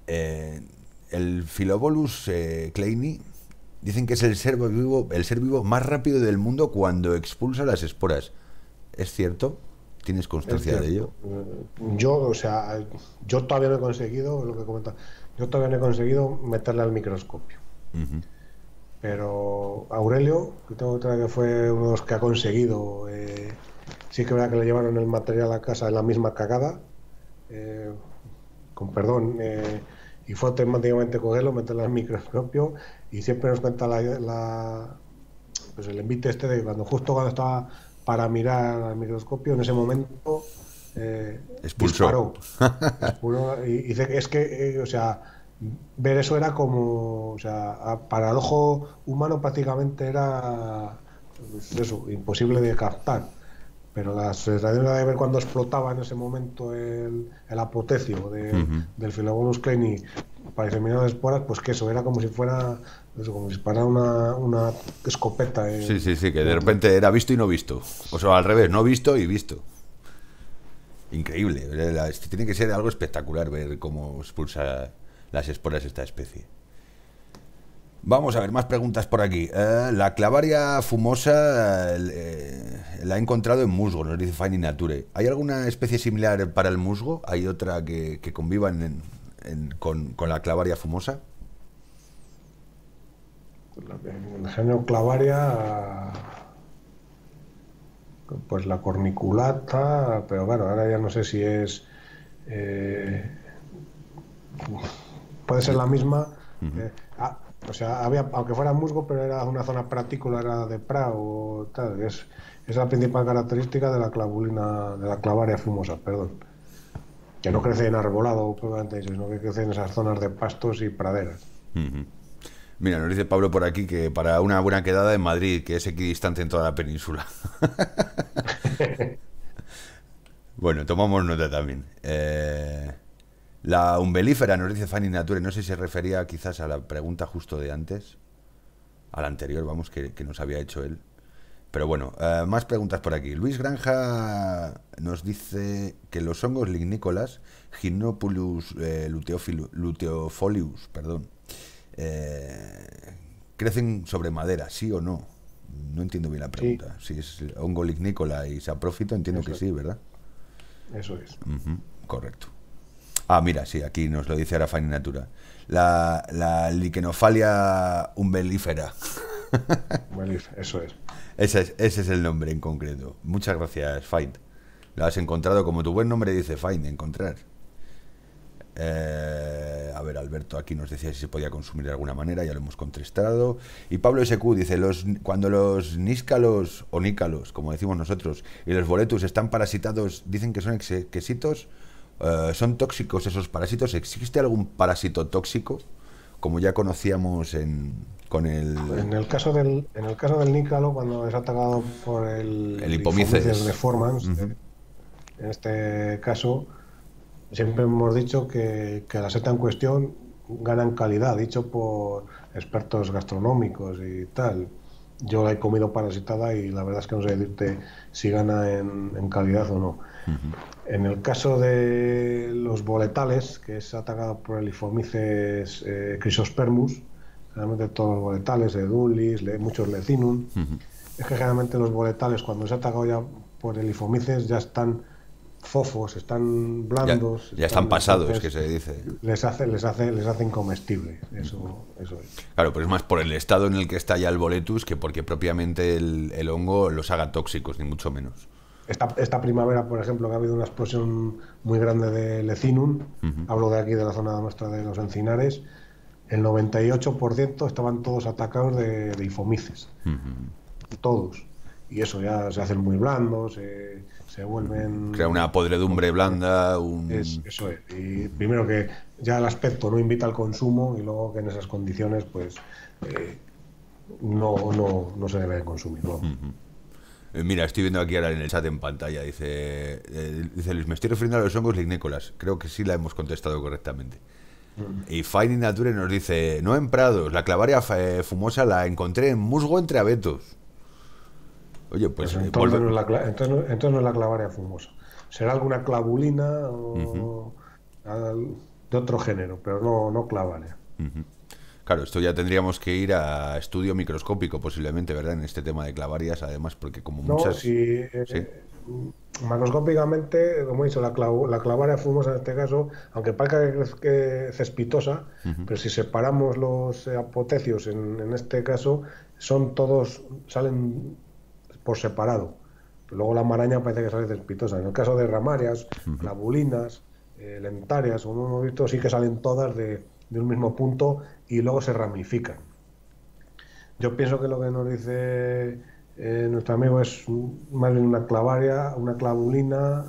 el Philobolus kleini, dicen que es el ser vivo más rápido del mundo cuando expulsa las esporas. ¿Es cierto? ¿Tienes
Es
constancia de ello?
cierto. O sea, yo todavía no he conseguido, lo que comenta, yo todavía no he conseguido meterle al microscopio.
Ujú.
Pero Aurelio, que tengo otra que fue uno de los que ha conseguido, sí que es verdad que le llevaron el material a casa en la misma cagada, eh, con perdón, y fue automáticamente cogerlo, meterlo al microscopio, y siempre nos cuenta pues el envite este de justo cuando estaba para mirar al microscopio, en ese momento
Expulsó.
disparó. Y dice que es que, o sea, ver eso era como, o sea, para el ojo humano prácticamente era, pues eso, imposible de captar. Pero la sensación de ver cuando explotaba en ese momento el apotecio
Ujú.
del Philobonus kleini para diseminar esporas, pues que eso era como si fuera, eso, como si disparara una escopeta
Sí, sí, sí, que de repente era visto y no visto. O sea, al revés, no visto y visto. Increíble. Tiene que ser algo espectacular ver cómo expulsa las esporas esta especie. Vamos a ver, más preguntas por aquí. La clavaria fumosa la he encontrado en musgo, nos dice Finding Nature. ¿Hay alguna especie similar para el musgo? ¿Hay otra que conviva con la clavaria fumosa?
el genio clavaria, pues la corniculata, pero claro, ahora ya no sé si es, eh, puede ser la misma.
Ujú.
O sea, aunque fuera musgo, pero era una zona pratícola, era de prado, tal, es la principal característica de la clavulina, de la clavaria fumosa, perdón. Que no crece en arbolado, propiamente, sino que crece en esas zonas de pastos y praderas.
Ujú. Mira, nos dice Pablo por aquí que para una buena quedada en Madrid, que es equidistante en toda la península. Bueno, tomamos nota también. La umbelífera, nos dice Fanny Nature, no sé si se refería quizás a la pregunta justo de antes, a la anterior, vamos, que nos había hecho él. Pero bueno, más preguntas por aquí. Luis Granja nos dice que los hongos lignícolas, Gymnopulus luteofolius, perdón, crecen sobre madera, ¿sí o no? No entiendo bien la
Sí,
pregunta. Si es hongo lignícola y saprófito, entiendo que
eso es.
sí, ¿verdad?
Eso es.
Ujú, correcto. Ah, mira, sí, aquí nos lo dice ahora Fanny Natura. La lichenofalia umbelífera.
Eso es.
Ese es el nombre en concreto. Muchas gracias, Find. Lo has encontrado como tu buen nombre dice, Find, encontrar. A A ver, Alberto aquí nos decía si se podía consumir de alguna manera, ya lo hemos contestado. Y Pablo SQ dice, cuando los níscalos, o nícalos, como decimos nosotros, y los boletus están parasitados, dicen que son quesitos, son tóxicos esos parásitos. ¿Existe algún parásito tóxico? Como ya conocíamos con el...
En el caso del nícalo, cuando es atacado por el
Lipomices
deformans, en este caso, siempre hemos dicho que la seta en cuestión gana en calidad, dicho por expertos gastronómicos y tal. Yo la he comido parasitada y la verdad es que no sé decirte si gana en calidad o no. En el caso de los boletales, que es atacado por el Lipomices chrysospermus, generalmente todos los boletales, edulis, muchos lecinum, es que generalmente los boletales, cuando se ha atacado ya por el Lipomices, ya están fofos, están blandos,
ya están pasados, entonces, que se dice.
Les hace incomestible, eso es.
Claro, pero es más por el estado en el que está ya el boletus que porque propiamente el hongo los haga tóxicos, ni mucho menos.
Esta primavera, por ejemplo, que ha habido una explosión muy grande de lecinum, hablo de aquí de la zona nuestra de los encinares, el 98% estaban todos atacados de Lipomices, todos. Y eso ya se hacen muy blandos, se vuelven...
Crea una podredumbre blanda.
Eso es. Y primero que ya el aspecto no invita al consumo y luego que en esas condiciones pues no se debe consumir. ¿No?
Mira, estoy viendo aquí ahora en el chat en pantalla, dice Luis, me estoy refiriendo a los hongos lignícolas. Creo que sí la hemos contestado correctamente. Y Finding Nature nos dice, no en prados, la clavaria fumosa la encontré en musgo entre abetos. Oye, pues
entonces no es la clavaria fumosa. Será alguna clavulina o de otro género, pero no clavaria.
Claro, esto ya tendríamos que ir a estudio microscópico posiblemente, ¿verdad? En este tema de clavarias, además, porque como muchas...
¿Sí? Macroscópicamente, como he dicho, la clavaria fumosa en este caso, aunque parezca que es cespitosa, pero si separamos los apotecios en este caso, salen por separado. Luego la maraña parece que sale cespitosa. En el caso de ramarias, clavulinas, lentarias, como hemos visto, sí que salen todas de un mismo punto y luego se ramifican. Yo pienso que lo que nos dice nuestro amigo es más bien una clavaria, una clavulina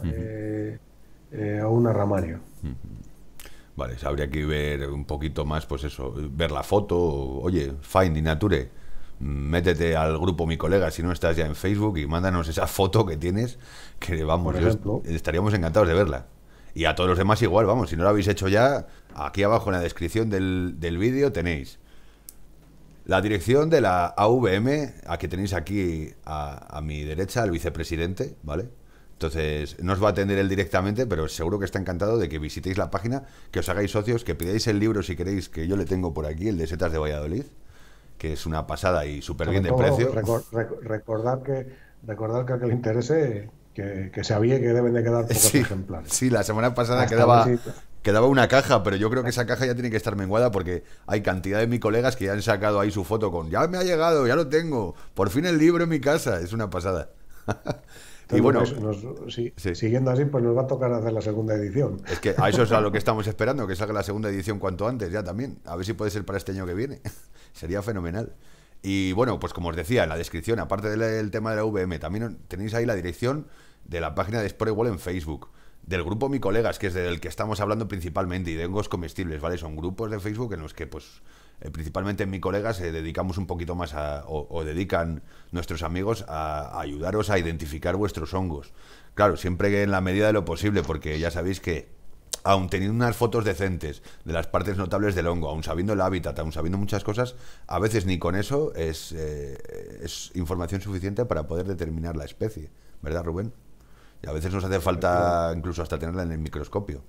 o una ramaria.
Vale, habría que ver un poquito más, pues eso, ver la foto. Oye, Finding Nature, métete al grupo Mi Colega si no estás ya en Facebook y mándanos esa foto que tienes, que vamos, estaríamos encantados de verla. Y a todos los demás igual, vamos, si no lo habéis hecho ya, aquí abajo en la descripción del vídeo tenéis la dirección de la AVM, a que tenéis aquí a mi derecha, al vicepresidente, ¿vale? Entonces, no os va a atender él directamente, pero seguro que está encantado de que visitéis la página, que os hagáis socios, que pidáis el libro si queréis, que yo le tengo por aquí, el de Setas de Valladolid, que es una pasada y súper bien de precio.
Recordad que a que le interese que se avíe que deben de quedar pocos ejemplares.
Sí, la semana pasada quedaba una caja, pero yo creo que esa caja ya tiene que estar menguada porque hay cantidad de mis colegas que ya han sacado ahí su foto con ya me ha llegado, ya lo tengo, por fin el libro en mi casa, es una pasada.
Y bueno, siguiendo así, pues nos va a tocar hacer la segunda edición.
Es que a eso es a lo que estamos esperando, que salga la segunda edición cuanto antes, ya también. A ver si puede ser para este año que viene. Sería fenomenal. Y bueno, pues como os decía, en la descripción, aparte del tema de la VM, también tenéis ahí la dirección de la página de Sport Igual en Facebook, del grupo Mi Colegas, que es del que estamos hablando principalmente, y de hongos comestibles, ¿vale? Son grupos de Facebook en los que, pues, principalmente en Mi Colegas dedicamos un poquito más o dedican nuestros amigos a ayudaros a identificar vuestros hongos. Claro, siempre que en la medida de lo posible, porque ya sabéis que aun teniendo unas fotos decentes de las partes notables del hongo, aun sabiendo el hábitat, aun sabiendo muchas cosas, a veces ni con eso es información suficiente para poder determinar la especie, ¿verdad, Rubén? Y a veces nos hace falta incluso hasta tenerla en el microscopio.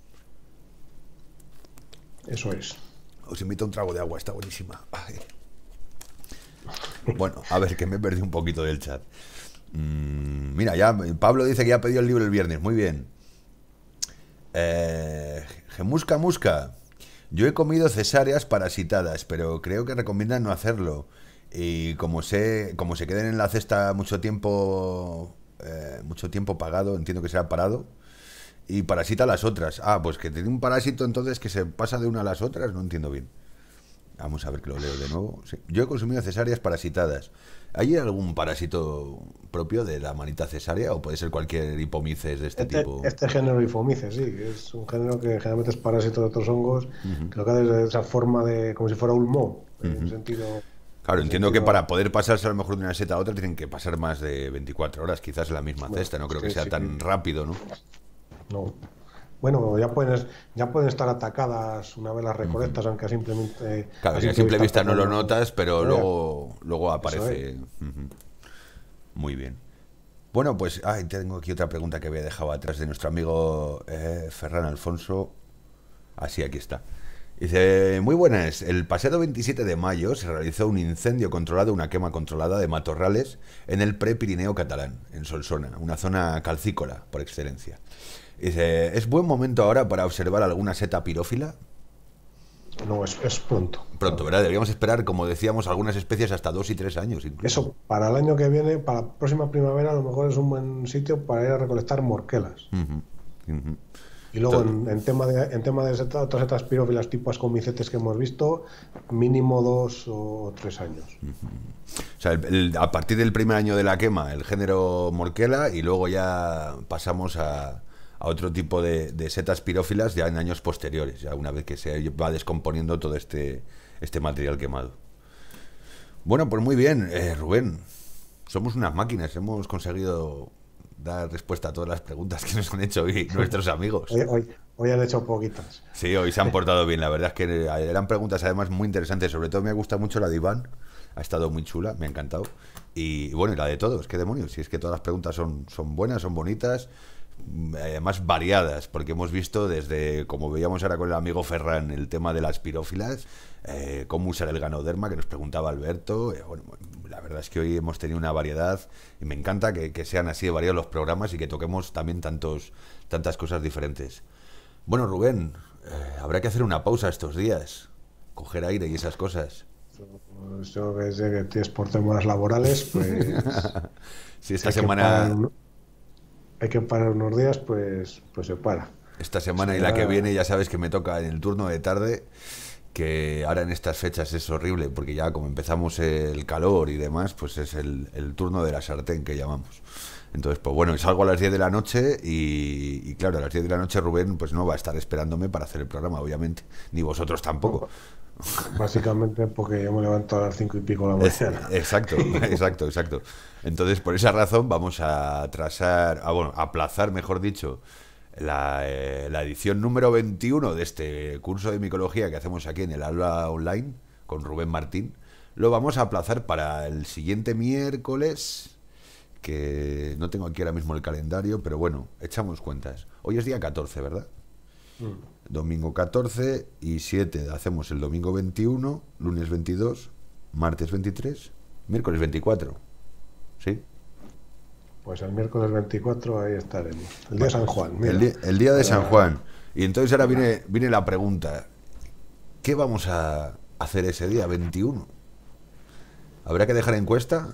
Eso es.
Os invito a un trago de agua, está buenísima. Ay. Bueno, a ver, que me perdí un poquito del chat. Mira, ya Pablo dice que ya ha pedido el libro el viernes, muy bien. Gemusca Musca. Yo he comido cesáreas parasitadas, pero creo que recomiendan no hacerlo. Y como se queden en la cesta mucho tiempo pagado, entiendo que será parado, y parasita a las otras. Ah, pues que tiene un parásito entonces que se pasa de una a las otras, no entiendo bien. Vamos a ver que lo leo de nuevo. Sí. Yo he consumido cesáreas parasitadas. ¿Hay algún parásito propio de la manita cesárea o puede ser cualquier hipomices de este tipo?
Este género hipomices, sí, que es un género que generalmente es parásito de otros hongos, que lo que hace es esa forma de, como si fuera un moho, en el sentido...
Claro,
en
entiendo
sentido,
que para poder pasarse a lo mejor de una seta a otra tienen que pasar más de 24 horas, quizás en la misma
bueno,
cesta. No creo que
sí,
sea
sí,
tan rápido, ¿no?
no. Bueno, ya pueden estar atacadas una vez las recolectas, aunque
Claro,
a
que a
simple
simple
vista
vista no lo
parece
notas, pero
no veas.
luego
Eso es.
aparece. Muy bien. Bueno, pues tengo aquí otra pregunta que había dejado atrás de nuestro amigo Ferran Alfonso. Así, aquí está. Dice, muy buenas. El pasado 27 de mayo se realizó un incendio controlado, una quema controlada de matorrales en el Prepirineo catalán, en Solsona, una zona calcícola por excelencia. Dice, ¿es buen momento ahora para observar alguna seta pirófila?
No, es pronto.
Pronto, ¿verdad? Deberíamos esperar, como decíamos, algunas especies hasta 2 y 3 años incluso.
Eso, para el año que viene, para la próxima primavera, a lo mejor es un buen sitio para ir a recolectar morquelas.
Ujú, ujú.
Y luego, en tema de otras setas pirófilas tipo ascomicetes que hemos visto, mínimo 2 o 3 años.
O sea, a partir del primer año de la quema, el género Morquela, y luego ya pasamos a otro tipo de setas pirófilas ya en años posteriores, ya una vez que se va descomponiendo todo este material quemado. Bueno, pues muy bien, Rubén. Somos unas máquinas, hemos conseguido dar respuesta a todas las preguntas que nos han hecho hoy nuestros amigos.
Hoy han hecho poquitas.
Sí, hoy se han portado bien, la verdad es que eran preguntas además muy interesantes, sobre todo me gusta mucho la de Iván, ha estado muy chula, me ha encantado. Y bueno, y la de todos, qué demonios, si es que todas las preguntas son buenas, son bonitas, además variadas, porque hemos visto desde, como veíamos ahora con el amigo Ferran, el tema de las pirófilas, cómo usar el ganoderma, que nos preguntaba Alberto. Bueno, la verdad es que hoy hemos tenido una variedad y me encanta que sean así de variados los programas y que toquemos también tantas cosas diferentes. Bueno, Rubén, habrá que hacer una pausa estos días, coger aire y esas cosas.
Pues yo que sé que tienes por temas laborales, pues
Si
si
esta semana,
hay que parar unos días, pues se para.
esta
Eso
semana y la que
ya,
viene ya sabes que me toca en el turno de tarde, que ahora en estas fechas es horrible, porque ya como empezamos el calor y demás, pues es el turno de la sartén que llamamos. Entonces, pues bueno, salgo a las 10 de la noche y claro, a las 10 de la noche Rubén pues no va a estar esperándome para hacer el programa, obviamente, ni vosotros tampoco.
básicamente porque yo me levanto a las 5:00 de la mañana.
Exacto, exacto, exacto. Entonces, por esa razón vamos a aplazar, mejor dicho, la edición número 21 de este curso de micología que hacemos aquí en el aula online con Rubén Martín. Lo vamos a aplazar para el siguiente miércoles, que no tengo aquí ahora mismo el calendario, pero bueno, echamos cuentas. Hoy es día 14, ¿verdad? Domingo 14 y 7 hacemos el domingo 21, lunes 22, martes 23, miércoles 24. ¿Sí?
Pues el miércoles 24 ahí estaremos. El día de San Juan, mira.
El día de San Juan. Y entonces ahora viene la pregunta. ¿Qué vamos a hacer ese día 21? ¿Habrá que dejar encuesta?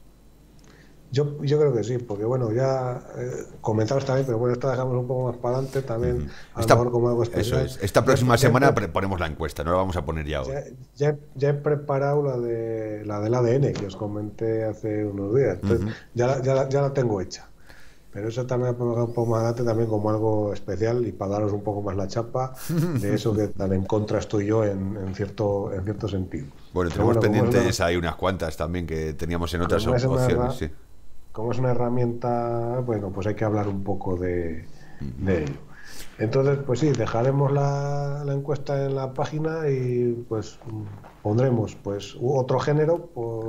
Yo creo que sí, porque bueno, ya comentaros también, pero bueno, esta dejamos un poco más para adelante también, a lo mejor como algo
Eso
especial.
es. Esta
Ya,
próxima
ya,
semana ponemos la encuesta, no la vamos a poner ya hoy.
ya he preparado la del ADN que os comenté hace unos días. Entonces, ya la tengo hecha. Pero eso también lo pongo un poco más adelante también como algo especial y para daros un poco más la chapa de eso que tan en contra estoy yo en cierto sentido.
Bueno,
Pero
tenemos
bueno,
pendientes hay unas cuantas también que teníamos en otras
como es una,
opciones, sí.
como es una herramienta, bueno, pues hay que hablar un poco de ello. Entonces, pues sí, dejaremos la encuesta en la página y pues pondremos pues otro género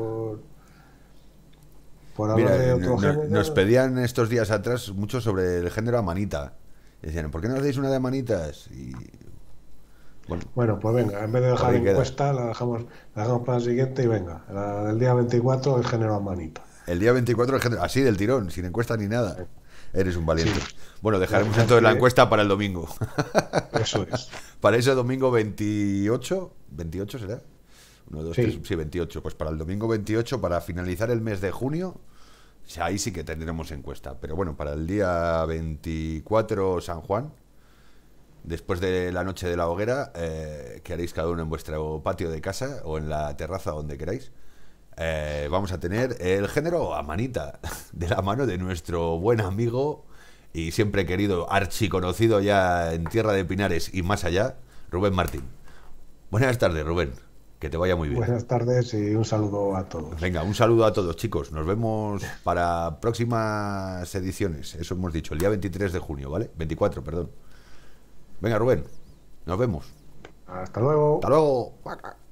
por hablar
Mira,
de otro género.
nos pedían estos días atrás mucho sobre el género amanita. Decían, ¿por qué no hacéis una de amanitas? Y bueno,
Bueno, pues venga, en vez de
por
dejar
ahí queda.
encuesta, la dejamos para la siguiente y venga, el día 24 el género amanita.
El día 24 el género, así del tirón, sin encuesta ni nada. Eres un
Sí,
valiente. Bueno, dejaremos
ya
entonces la
que
encuesta para el domingo.
eso es.
Para ese domingo 28, ¿28 será? 1, 2, 3,
Sí,
sí, 28. Pues para el domingo 28, para finalizar el mes de junio, sea, ahí sí que tendremos encuesta. Pero bueno, para el día 24 San Juan, después de la noche de la hoguera, que haréis cada uno en vuestro patio de casa o en la terraza donde queráis, vamos a tener el género a manita, de la mano de nuestro buen amigo y siempre querido, archiconocido ya en Tierra de Pinares y más allá, Rubén Martín. Buenas tardes, Rubén. Que te vaya muy bien.
Buenas tardes y un saludo a todos.
Venga, un saludo a todos, chicos. Nos vemos para próximas ediciones. Eso hemos dicho, el día 23 de junio, ¿vale? 24, perdón. Venga, Rubén. Nos vemos.
Hasta luego.
Hasta luego.